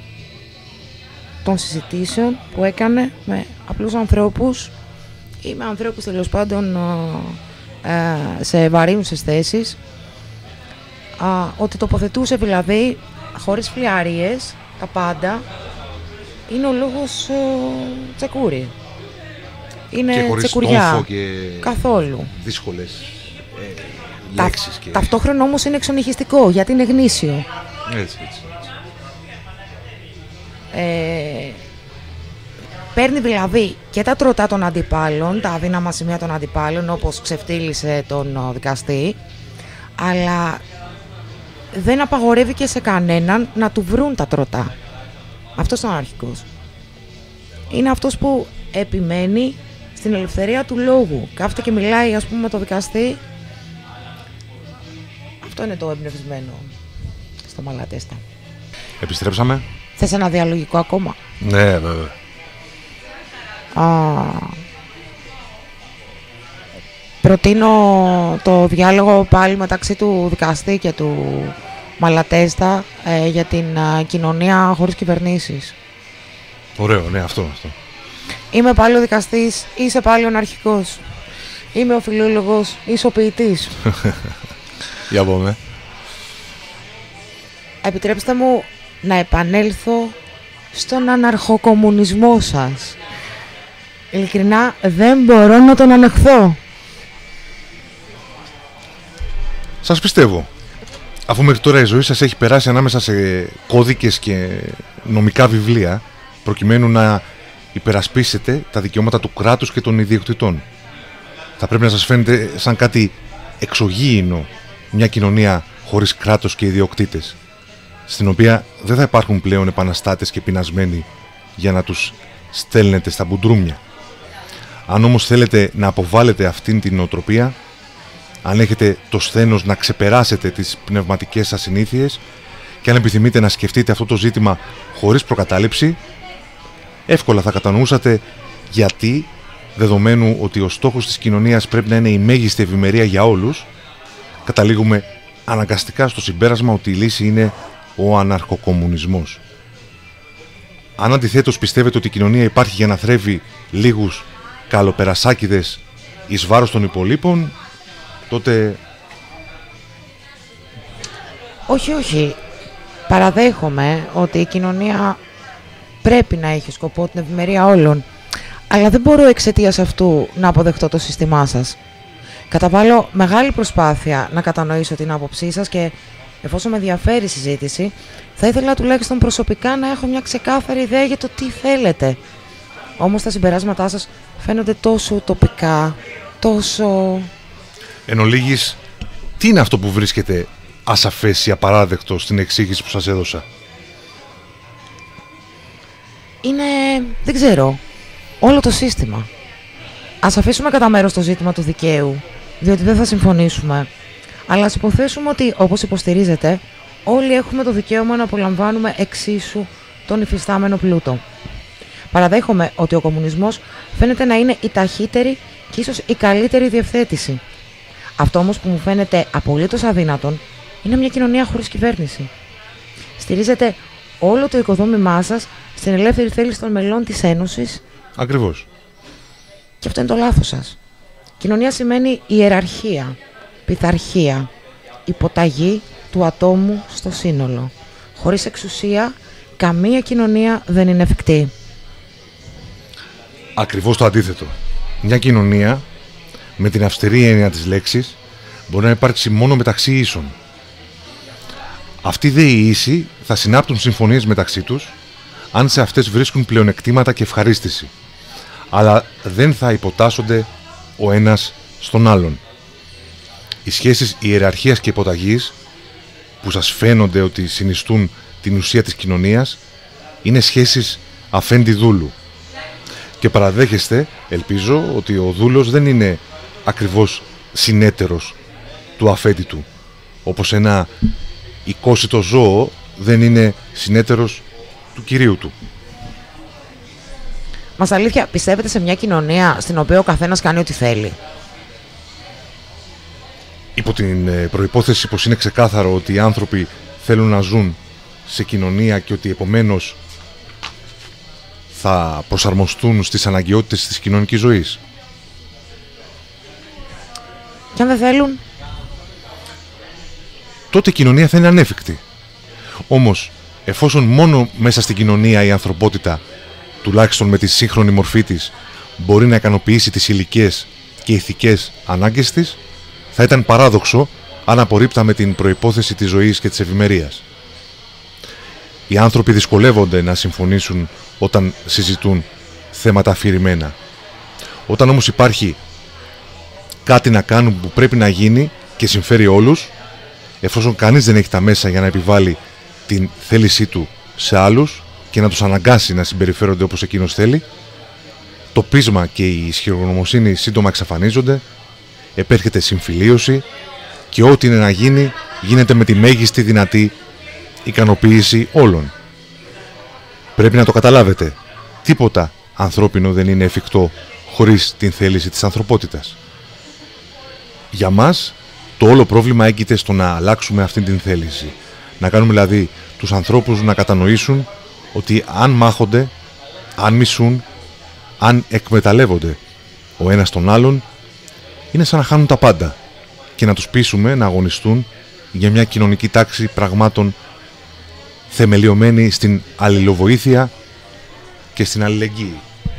[SPEAKER 2] των συζητήσεων που έκανε με απλούς ανθρώπους ή με ανθρώπους τέλος πάντων ε, σε βαρύνουσες θέσεις, α, ότι τοποθετούσε δηλαδή χωρίς φλιαρίες τα πάντα. Είναι ο λόγος ε, τσεκούρι. Είναι
[SPEAKER 1] και χωρίς
[SPEAKER 2] τσεκουριά.
[SPEAKER 1] τόμφο και
[SPEAKER 2] καθόλου
[SPEAKER 1] δύσκολες ε,
[SPEAKER 2] Τα,
[SPEAKER 1] λέξεις. Και...
[SPEAKER 2] Ταυτόχρονα όμως είναι εξονυχιστικό, γιατί είναι γνήσιο.
[SPEAKER 1] Έτσι, έτσι.
[SPEAKER 2] Ε, παίρνει δηλαδή και τα τροτά των αντιπάλων, τα αδύναμα σημεία των αντιπάλων, όπως ξεφτύλισε τον δικαστή, αλλά δεν απαγορεύει και σε κανέναν να του βρουν τα τροτά. Αυτός είναι ο αναρχικός. Είναι αυτός που επιμένει στην ελευθερία του λόγου. Κάθεται και μιλάει, ας πούμε, με το δικαστή. Αυτό είναι το εμπνευσμένο στο Μαλατέστα.
[SPEAKER 1] Επιστρέψαμε.
[SPEAKER 2] Θες ένα διαλογικό ακόμα?
[SPEAKER 1] Ναι, βέβαια.
[SPEAKER 2] Α, προτείνω το διάλογο πάλι μεταξύ του δικαστή και του Μαλατέστα ε, για την α, κοινωνία χωρίς κυβερνήσεις.
[SPEAKER 1] Ωραίο, ναι, αυτό, αυτό.
[SPEAKER 2] Είμαι πάλι ο δικαστής, είσαι πάλι ο αναρχικός. Είμαι ο φιλόλογος, είσαι ο ποιητής.
[SPEAKER 1] Για πούμε.
[SPEAKER 2] Επιτρέψτε μου να επανέλθω στον αναρχοκομμουνισμό σας. Ειλικρινά δεν μπορώ να τον ανεχθώ.
[SPEAKER 1] Σας πιστεύω. Αφού μέχρι τώρα η ζωή σας έχει περάσει ανάμεσα σε κώδικες και νομικά βιβλία, προκειμένου να υπερασπίσετε τα δικαιώματα του κράτους και των ιδιοκτητών. Θα πρέπει να σας φαίνεται σαν κάτι εξωγήινο μια κοινωνία χωρίς κράτος και ιδιοκτήτες, στην οποία δεν θα υπάρχουν πλέον επαναστάτες και πεινασμένοι για να τους στέλνετε στα μπουντρούμια. Αν όμως θέλετε να αποβάλλετε αυτήν την νοοτροπία, αν έχετε το σθένος να ξεπεράσετε τις πνευματικές σας συνήθειες και αν επιθυμείτε να σκεφτείτε αυτό το ζήτημα χωρίς προκατάληψη, εύκολα θα κατανοούσατε γιατί, δεδομένου ότι ο στόχος της κοινωνίας πρέπει να είναι η μέγιστη ευημερία για όλους, καταλήγουμε αναγκαστικά στο συμπέρασμα ότι η λύση είναι ο αναρχοκομμουνισμός. Αν αντιθέτως πιστεύετε ότι η κοινωνία υπάρχει για να θρέφει λίγους καλοπερασάκηδες εις βάρος των υπολείπων, τότε...
[SPEAKER 2] Όχι, όχι. Παραδέχομαι ότι η κοινωνία πρέπει να έχει σκοπό την ευημερία όλων. Αλλά δεν μπορώ εξαιτίας αυτού να αποδεχτώ το σύστημά σας. Καταβάλω μεγάλη προσπάθεια να κατανοήσω την άποψή σας και εφόσον με ενδιαφέρει η συζήτηση, θα ήθελα τουλάχιστον προσωπικά να έχω μια ξεκάθαρη ιδέα για το τι θέλετε. Όμως τα συμπεράσματά σας φαίνονται τόσο τοπικά, τόσο...
[SPEAKER 1] Εν ολίγης, τι είναι αυτό που βρίσκεται ασαφές ή απαράδεκτο στην εξήγηση που σας έδωσα?
[SPEAKER 2] Είναι... δεν ξέρω. Όλο το σύστημα. Ας αφήσουμε κατά μέρος το ζήτημα του δικαίου, διότι δεν θα συμφωνήσουμε. Αλλά ας υποθέσουμε ότι, όπως υποστηρίζετε, όλοι έχουμε το δικαίωμα να απολαμβάνουμε εξίσου τον υφιστάμενο πλούτο. Παραδέχομαι ότι ο κομμουνισμός φαίνεται να είναι η ταχύτερη και ίσως η καλύτερη διευθέτηση. Αυτό όμως που μου φαίνεται απολύτως αδύνατον είναι μια κοινωνία χωρίς κυβέρνηση. Στηρίζετε όλο το οικοδόμημά σας στην ελεύθερη θέληση των μελών της Ένωσης.
[SPEAKER 1] Ακριβώς.
[SPEAKER 2] Και αυτό είναι το λάθος σας. Κοινωνία σημαίνει ιεραρχία, πειθαρχία, υποταγή του ατόμου στο σύνολο. Χωρίς εξουσία, καμία κοινωνία δεν είναι εφικτή.
[SPEAKER 1] Ακριβώς το αντίθετο. Μια κοινωνία, με την αυστηρή έννοια της λέξης, μπορεί να υπάρξει μόνο μεταξύ ίσων. Αυτοί δε οι ίσοι θα συνάπτουν συμφωνίες μεταξύ τους, αν σε αυτές βρίσκουν πλεονεκτήματα και ευχαρίστηση, αλλά δεν θα υποτάσσονται ο ένας στον άλλον. Οι σχέσεις ιεραρχίας και υποταγής, που σας φαίνονται ότι συνιστούν την ουσία της κοινωνίας, είναι σχέσεις αφέντη δούλου. Και παραδέχεστε, ελπίζω, ότι ο δούλος δεν είναι ακριβώς συνέτερος του αφέντη του, όπως ένα οικόσιτο ζώο δεν είναι συνέτερος του κυρίου του.
[SPEAKER 2] Μας αλήθεια, πιστεύετε σε μια κοινωνία στην οποία ο καθένας κάνει ό,τι θέλει?
[SPEAKER 1] Υπό την προϋπόθεση πως είναι ξεκάθαρο ότι οι άνθρωποι θέλουν να ζουν σε κοινωνία και ότι επομένως θα προσαρμοστούν στις αναγκαιότητες της κοινωνικής ζωής.
[SPEAKER 2] Και αν δεν θέλουν?
[SPEAKER 1] Τότε η κοινωνία θα είναι ανέφικτη. Όμως, εφόσον μόνο μέσα στην κοινωνία η ανθρωπότητα, τουλάχιστον με τη σύγχρονη μορφή της, μπορεί να ικανοποιήσει τις υλικές και ηθικές ανάγκες της, θα ήταν παράδοξο αν απορρίπταμε την προϋπόθεση της ζωής και της ευημερίας. Οι άνθρωποι δυσκολεύονται να συμφωνήσουν όταν συζητούν θέματα αφηρημένα. Όταν όμως υπάρχει κάτι να κάνουν που πρέπει να γίνει και συμφέρει όλους, εφόσον κανείς δεν έχει τα μέσα για να επιβάλλει την θέλησή του σε άλλους και να τους αναγκάσει να συμπεριφέρονται όπως εκείνος θέλει, το πείσμα και η ισχυρογνωμοσύνη σύντομα εξαφανίζονται, επέρχεται συμφιλίωση και ό,τι είναι να γίνει, γίνεται με τη μέγιστη δυνατή ικανοποίηση όλων. Πρέπει να το καταλάβετε. Τίποτα ανθρώπινο δεν είναι εφικτό χωρίς την θέληση της ανθρωπότητας. Για μας το όλο πρόβλημα έγκυται στο να αλλάξουμε αυτή την θέληση. Να κάνουμε δηλαδή τους ανθρώπους να κατανοήσουν ότι αν μάχονται, αν μισούν, αν εκμεταλλεύονται ο ένας τον άλλον, είναι σαν να χάνουν τα πάντα, και να τους πείσουμε να αγωνιστούν για μια κοινωνική τάξη πραγμάτων θεμελιωμένη στην αλληλοβοήθεια και στην αλληλεγγύη.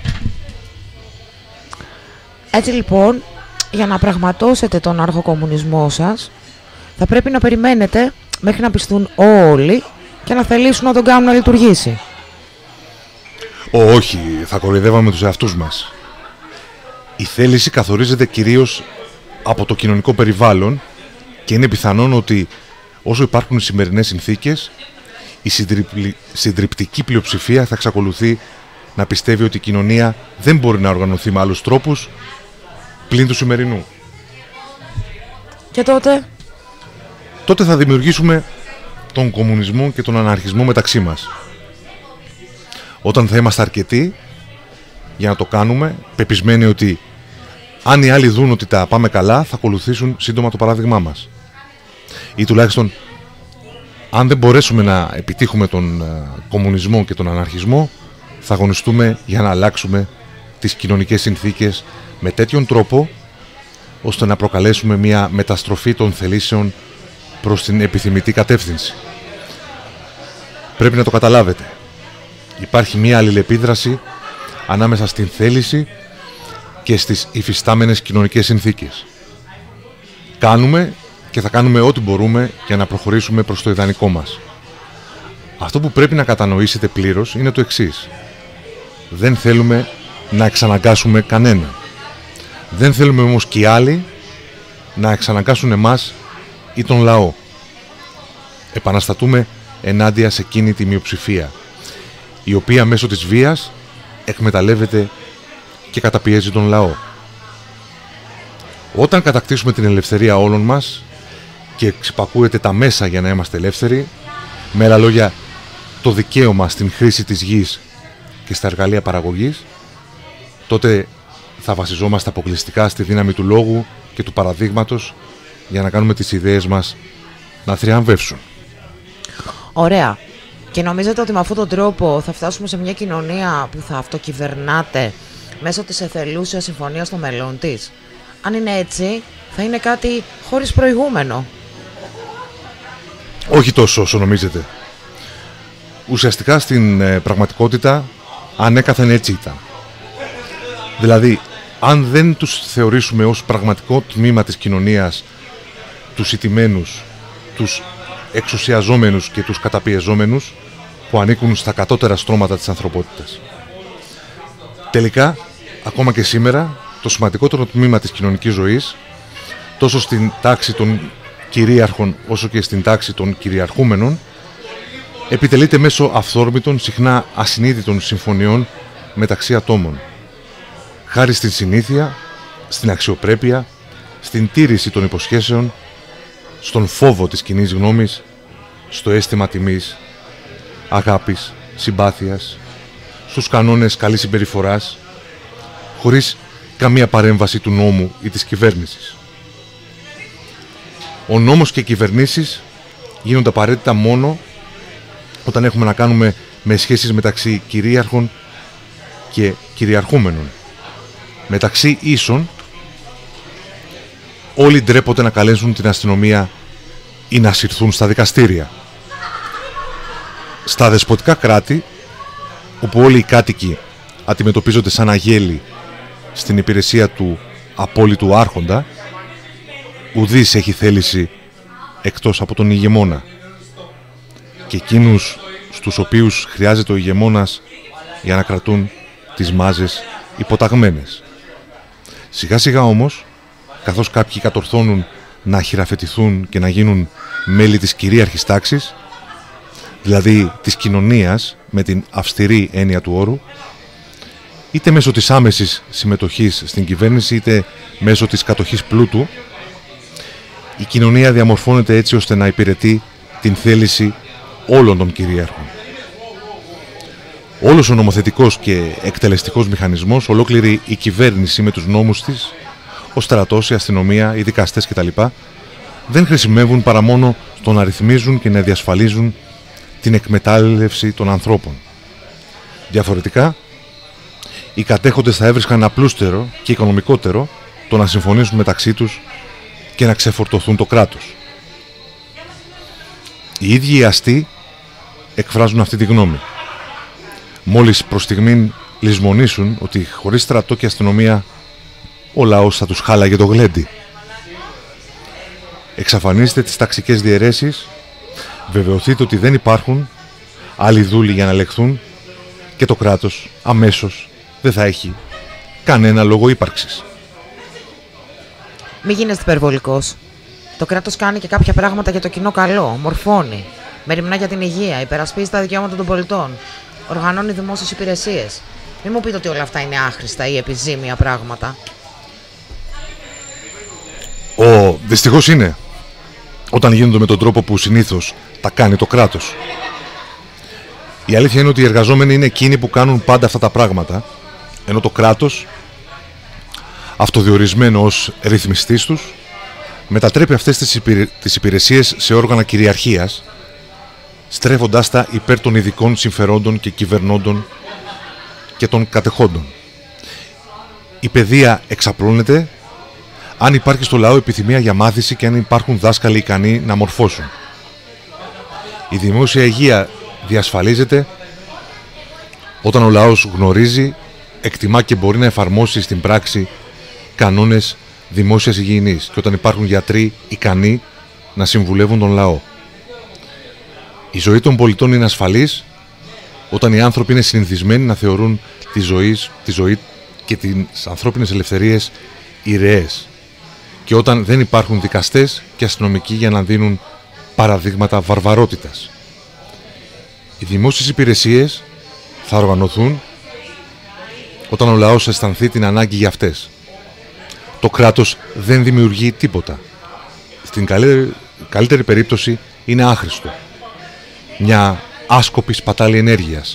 [SPEAKER 2] Έτσι λοιπόν, για να πραγματώσετε τον αρχοκομμουνισμό σας, θα πρέπει να περιμένετε μέχρι να πιστούν όλοι και να θελήσουν να τον κάνουν να λειτουργήσει.
[SPEAKER 1] Ω, όχι, θα κοροϊδεύαμε τους εαυτούς μας. Η θέληση καθορίζεται κυρίως από το κοινωνικό περιβάλλον και είναι πιθανόν ότι όσο υπάρχουν οι σημερινές συνθήκες, η συντριπλη... συντριπτική πλειοψηφία θα εξακολουθεί να πιστεύει ότι η κοινωνία δεν μπορεί να οργανωθεί με άλλους τρόπους πλην του σημερινού.
[SPEAKER 2] Και τότε?
[SPEAKER 1] Τότε θα δημιουργήσουμε τον κομμουνισμό και τον αναρχισμό μεταξύ μας. Όταν θα είμαστε αρκετοί για να το κάνουμε, πεπισμένοι ότι αν οι άλλοι δουν ότι τα πάμε καλά, θα ακολουθήσουν σύντομα το παράδειγμά μας. Ή τουλάχιστον, αν δεν μπορέσουμε να επιτύχουμε τον κομμουνισμό και τον αναρχισμό, θα αγωνιστούμε για να αλλάξουμε τις κοινωνικές συνθήκες με τέτοιον τρόπο, ώστε να προκαλέσουμε μια μεταστροφή των θελήσεων προς την επιθυμητή κατεύθυνση. Πρέπει να το καταλάβετε. Υπάρχει μια αλληλεπίδραση ανάμεσα στην θέληση και στις υφιστάμενες κοινωνικές συνθήκες. Κάνουμε και θα κάνουμε ό,τι μπορούμε για να προχωρήσουμε προς το ιδανικό μας. Αυτό που πρέπει να κατανοήσετε πλήρως είναι το εξής. Δεν θέλουμε να εξαναγκάσουμε κανέναν. Δεν θέλουμε όμως και οι άλλοι να εξαναγκάσουν εμάς ή τον λαό. Επαναστατούμε ενάντια σε εκείνη τη μειοψηφία, η οποία μέσω της βίας εκμεταλλεύεται και καταπιέζει τον λαό. Όταν κατακτήσουμε την ελευθερία όλων μας και εξυπακούεται τα μέσα για να είμαστε ελεύθεροι, με άλλα λόγια το δικαίωμα στην χρήση της γης και στα εργαλεία παραγωγής, τότε θα βασιζόμαστε αποκλειστικά στη δύναμη του λόγου και του παραδείγματος για να κάνουμε τις ιδέες μας να θριαμβεύσουν.
[SPEAKER 2] Ωραία. Και νομίζετε ότι με αυτόν τον τρόπο θα φτάσουμε σε μια κοινωνία που θα αυτοκυβερνάται μέσω της εθελούσιας συμφωνίας στο μέλλον της? Αν είναι έτσι, θα είναι κάτι χωρίς προηγούμενο.
[SPEAKER 1] Όχι τόσο όσο νομίζετε. Ουσιαστικά στην ε, πραγματικότητα ανέκαθεν έτσι ήταν. Δηλαδή, αν δεν τους θεωρήσουμε ως πραγματικό τμήμα της κοινωνίας τους ηττημένους, τους εξουσιαζόμενους και τους καταπιεζόμενους που ανήκουν στα κατώτερα στρώματα της ανθρωπότητας. Τελικά, ακόμα και σήμερα, το σημαντικότερο τμήμα της κοινωνικής ζωής, τόσο στην τάξη των κυρίαρχων όσο και στην τάξη των κυριαρχούμενων, επιτελείται μέσω αυθόρμητων, συχνά ασυνείδητων συμφωνιών μεταξύ ατόμων. Χάρη στην συνήθεια, στην αξιοπρέπεια, στην τήρηση των υποσχέσεων, στον φόβο της κοινής γνώμης, στο αίσθημα τιμής, αγάπης, συμπάθειας, στους κανόνες καλής συμπεριφοράς, χωρίς καμία παρέμβαση του νόμου ή της κυβέρνησης. Ο νόμος και οι κυβερνήσεις γίνονται απαραίτητα μόνο όταν έχουμε να κάνουμε με σχέσεις μεταξύ κυρίαρχων και κυριαρχούμενων. Μεταξύ ίσων, όλοι ντρέπονται να καλέσουν την αστυνομία ή να συρθούν στα δικαστήρια. Στα δεσποτικά κράτη, όπου όλοι οι κάτοικοι αντιμετωπίζονται σαν αγέλη στην υπηρεσία του απόλυτου άρχοντα, ουδής έχει θέληση εκτός από τον ηγεμόνα. Και εκείνους στους οποίους χρειάζεται ο ηγεμόνας για να κρατούν τις μάζες υποταγμένες. Σιγά σιγά όμως, καθώς κάποιοι κατορθώνουν να χειραφετηθούν και να γίνουν μέλη της κυρίαρχης τάξης, δηλαδή της κοινωνίας με την αυστηρή έννοια του όρου, είτε μέσω της άμεσης συμμετοχής στην κυβέρνηση, είτε μέσω της κατοχής πλούτου, η κοινωνία διαμορφώνεται έτσι ώστε να υπηρετεί την θέληση όλων των κυρίαρχων. Όλος ο νομοθετικός και εκτελεστικός μηχανισμός, ολόκληρη η κυβέρνηση με τους νόμους της, ο στρατός, η αστυνομία, οι δικαστές κτλ. Δεν χρησιμεύουν παρά μόνο στο να ρυθμίζουν και να διασφαλίζουν την εκμετάλλευση των ανθρώπων. Διαφορετικά, οι κατέχοντες θα έβρισκαν απλούστερο και οικονομικότερο το να συμφωνήσουν μεταξύ τους και να ξεφορτωθούν το κράτος. Οι ίδιοι οι αστεί εκφράζουν αυτή τη γνώμη. Μόλις προς στιγμήν λησμονήσουν ότι χωρίς στρατό και αστυνομία ο λαός θα τους χάλαγε το γλέντι. Εξαφανίστε τις ταξικές διαιρέσεις, βεβαιωθείτε ότι δεν υπάρχουν άλλοι δούλοι για να ελεγχθούν και το κράτος αμέσως δεν θα έχει κανένα λόγο ύπαρξης.
[SPEAKER 2] Μην γίνεστε υπερβολικός. Το κράτος κάνει και κάποια πράγματα για το κοινό καλό, μορφώνει, μεριμνά για την υγεία, υπερασπίζει τα δικαιώματα των πολιτών, οργανώνει δημόσιες υπηρεσίες. Μην μου πείτε ότι όλα αυτά είναι άχρηστα ή επιζήμια πράγματα.
[SPEAKER 1] Ω, δυστυχώς είναι. Όταν γίνονται με τον τρόπο που συνήθως τα κάνει το κράτος. Η αλήθεια είναι ότι οι εργαζόμενοι είναι εκείνοι που κάνουν πάντα αυτά τα πράγματα, ενώ το κράτος, αυτοδιορισμένο ως ρυθμιστής τους, μετατρέπει αυτές τις, υπηρε... τις υπηρεσίες σε όργανα κυριαρχίας, στρέφοντάς τα υπέρ των ειδικών συμφερόντων και κυβερνώντων και των κατεχόντων. Η παιδεία εξαπλώνεται αν υπάρχει στο λαό επιθυμία για μάθηση και αν υπάρχουν δάσκαλοι ικανοί να μορφώσουν. Η δημόσια υγεία διασφαλίζεται όταν ο λαός γνωρίζει, εκτιμά και μπορεί να εφαρμόσει στην πράξη κανόνες δημόσιας υγιεινής και όταν υπάρχουν γιατροί ικανοί να συμβουλεύουν τον λαό. Η ζωή των πολιτών είναι ασφαλής όταν οι άνθρωποι είναι συνηθισμένοι να θεωρούν τη ζωή, τη ζωή και τις ανθρώπινες ελευθερίες ηρεές και όταν δεν υπάρχουν δικαστές και αστυνομικοί για να δίνουν παραδείγματα βαρβαρότητας. Οι δημόσιες υπηρεσίες θα οργανωθούν όταν ο λαός αισθανθεί την ανάγκη για αυτές. Το κράτος δεν δημιουργεί τίποτα. Στην καλύτερη, καλύτερη περίπτωση είναι άχρηστο. Μια άσκοπη σπατάλη ενέργειας.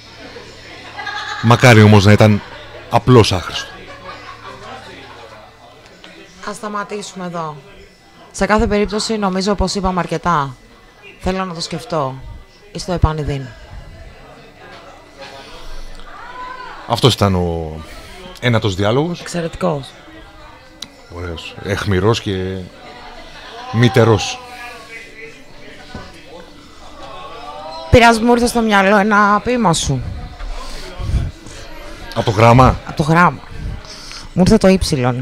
[SPEAKER 1] Μακάρι όμως να ήταν απλώς άχρηστο.
[SPEAKER 2] Ας σταματήσουμε εδώ. Σε κάθε περίπτωση νομίζω πως είπαμε αρκετά. Θέλω να το σκεφτώ. Εις το επανειδήν.
[SPEAKER 1] Αυτός ήταν ο ένατος διάλογος.
[SPEAKER 2] Εξαιρετικός.
[SPEAKER 1] Ωραίος. Αιχμηρός και μητερός.
[SPEAKER 2] Πειράζει μου ήρθε στο μυαλό ένα ποίημα σου.
[SPEAKER 1] Από το γράμμα.
[SPEAKER 2] Από το γράμμα. Μου ήρθε το ύψιλον.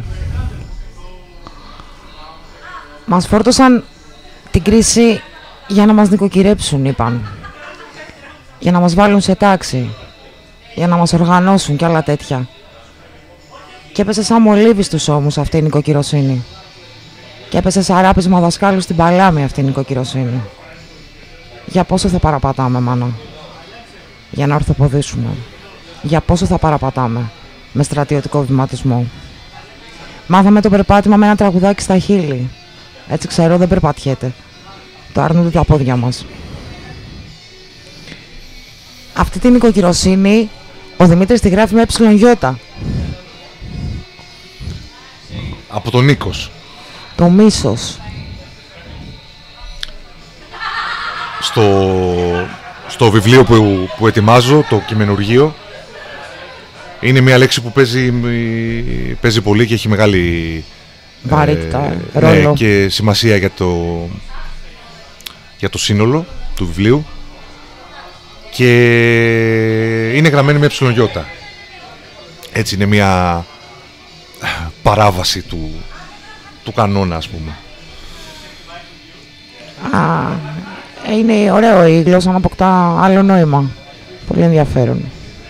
[SPEAKER 2] Μας φόρτωσαν την κρίση για να μας νοικοκυρέψουν, είπαν. Για να μας βάλουν σε τάξη. Για να μας οργανώσουν και άλλα τέτοια. Και έπεσε σαν μολύβι στους ώμους αυτή η νοικοκυροσύνη. Και έπεσε σαν ράπισμα δασκάλου στην παλάμη αυτή η νοικοκυροσύνη. Για πόσο θα παραπατάμε, μάνα? Για να ορθοποδήσουμε. Για πόσο θα παραπατάμε? Με στρατιωτικό βηματισμό. Μάθαμε το περπάτημα με ένα τραγουδάκι στα χείλη. Έτσι ξέρω δεν περπατιέται. Το αρνούνται τα πόδια μας. Αυτή την νοικοκυροσύνη ο Δημήτρης τη γράφει με εψιλον-γιώτα.
[SPEAKER 1] Από τον Νίκος.
[SPEAKER 2] Το μίσος.
[SPEAKER 1] Στο, στο βιβλίο που, που ετοιμάζω, το κειμενουργείο, είναι μια λέξη που παίζει, παίζει πολύ και έχει μεγάλη
[SPEAKER 2] βαρύτητα,
[SPEAKER 1] ε,
[SPEAKER 2] ρόλο.
[SPEAKER 1] Ναι, και σημασία για το, για το σύνολο του βιβλίου και είναι γραμμένη με εψιλον-γιώτα. Έτσι είναι μια παράβαση του, του κανόνα, ας πούμε.
[SPEAKER 2] Α, είναι ωραίο η γλώσσα να αποκτά άλλο νόημα. Πολύ ενδιαφέρον.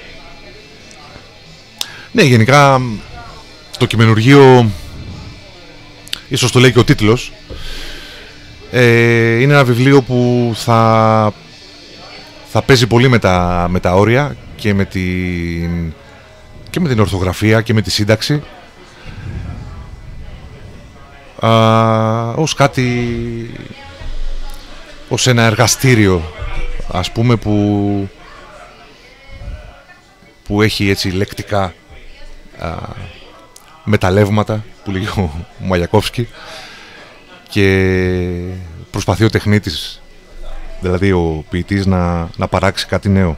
[SPEAKER 1] Ναι, γενικά το κειμενουργείο, ίσως το λέει και ο τίτλος, ε, είναι ένα βιβλίο που θα, θα παίζει πολύ με τα, με τα όρια και με, την, και με την ορθογραφία και με τη σύνταξη. Α, ως κάτι, ως ένα εργαστήριο, ας πούμε, που που έχει έτσι λεκτικά α, μεταλλεύματα που λέγει ο Μαγιακόφσκι, και προσπαθεί ο τεχνίτης, δηλαδή ο ποιητής, να, να παράξει κάτι νέο.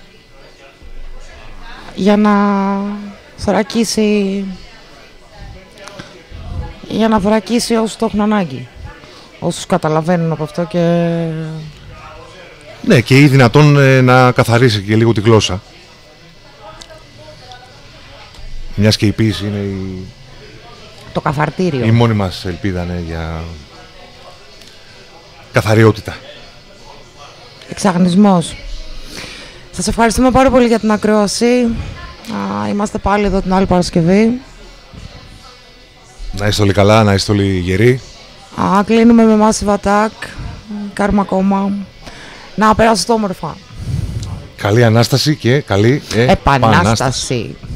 [SPEAKER 2] Για να θωρακίσει, για να θωρακίσει όσους το έχουν ανάγκη, όσους καταλαβαίνουν από αυτό, και...
[SPEAKER 1] Ναι, και ή δυνατόν ε, να καθαρίσει και λίγο τη γλώσσα. Μιας και η ποίηση είναι η...
[SPEAKER 2] το καθαρτήριο.
[SPEAKER 1] η μόνη μας ελπίδα, ναι, για καθαριότητα.
[SPEAKER 2] Εξαγνισμός. Σας ευχαριστούμε πάρα πολύ για την ακρόαση. Α, είμαστε πάλι εδώ την άλλη Παρασκευή.
[SPEAKER 1] Να είστε όλοι καλά, να είστε όλοι γεροί.
[SPEAKER 2] Α, κλείνουμε με Massive Attack. Κάρμα ακόμα. Να περάσετε όμορφα.
[SPEAKER 1] Καλή Ανάσταση και καλή
[SPEAKER 2] επανάσταση. επανάσταση.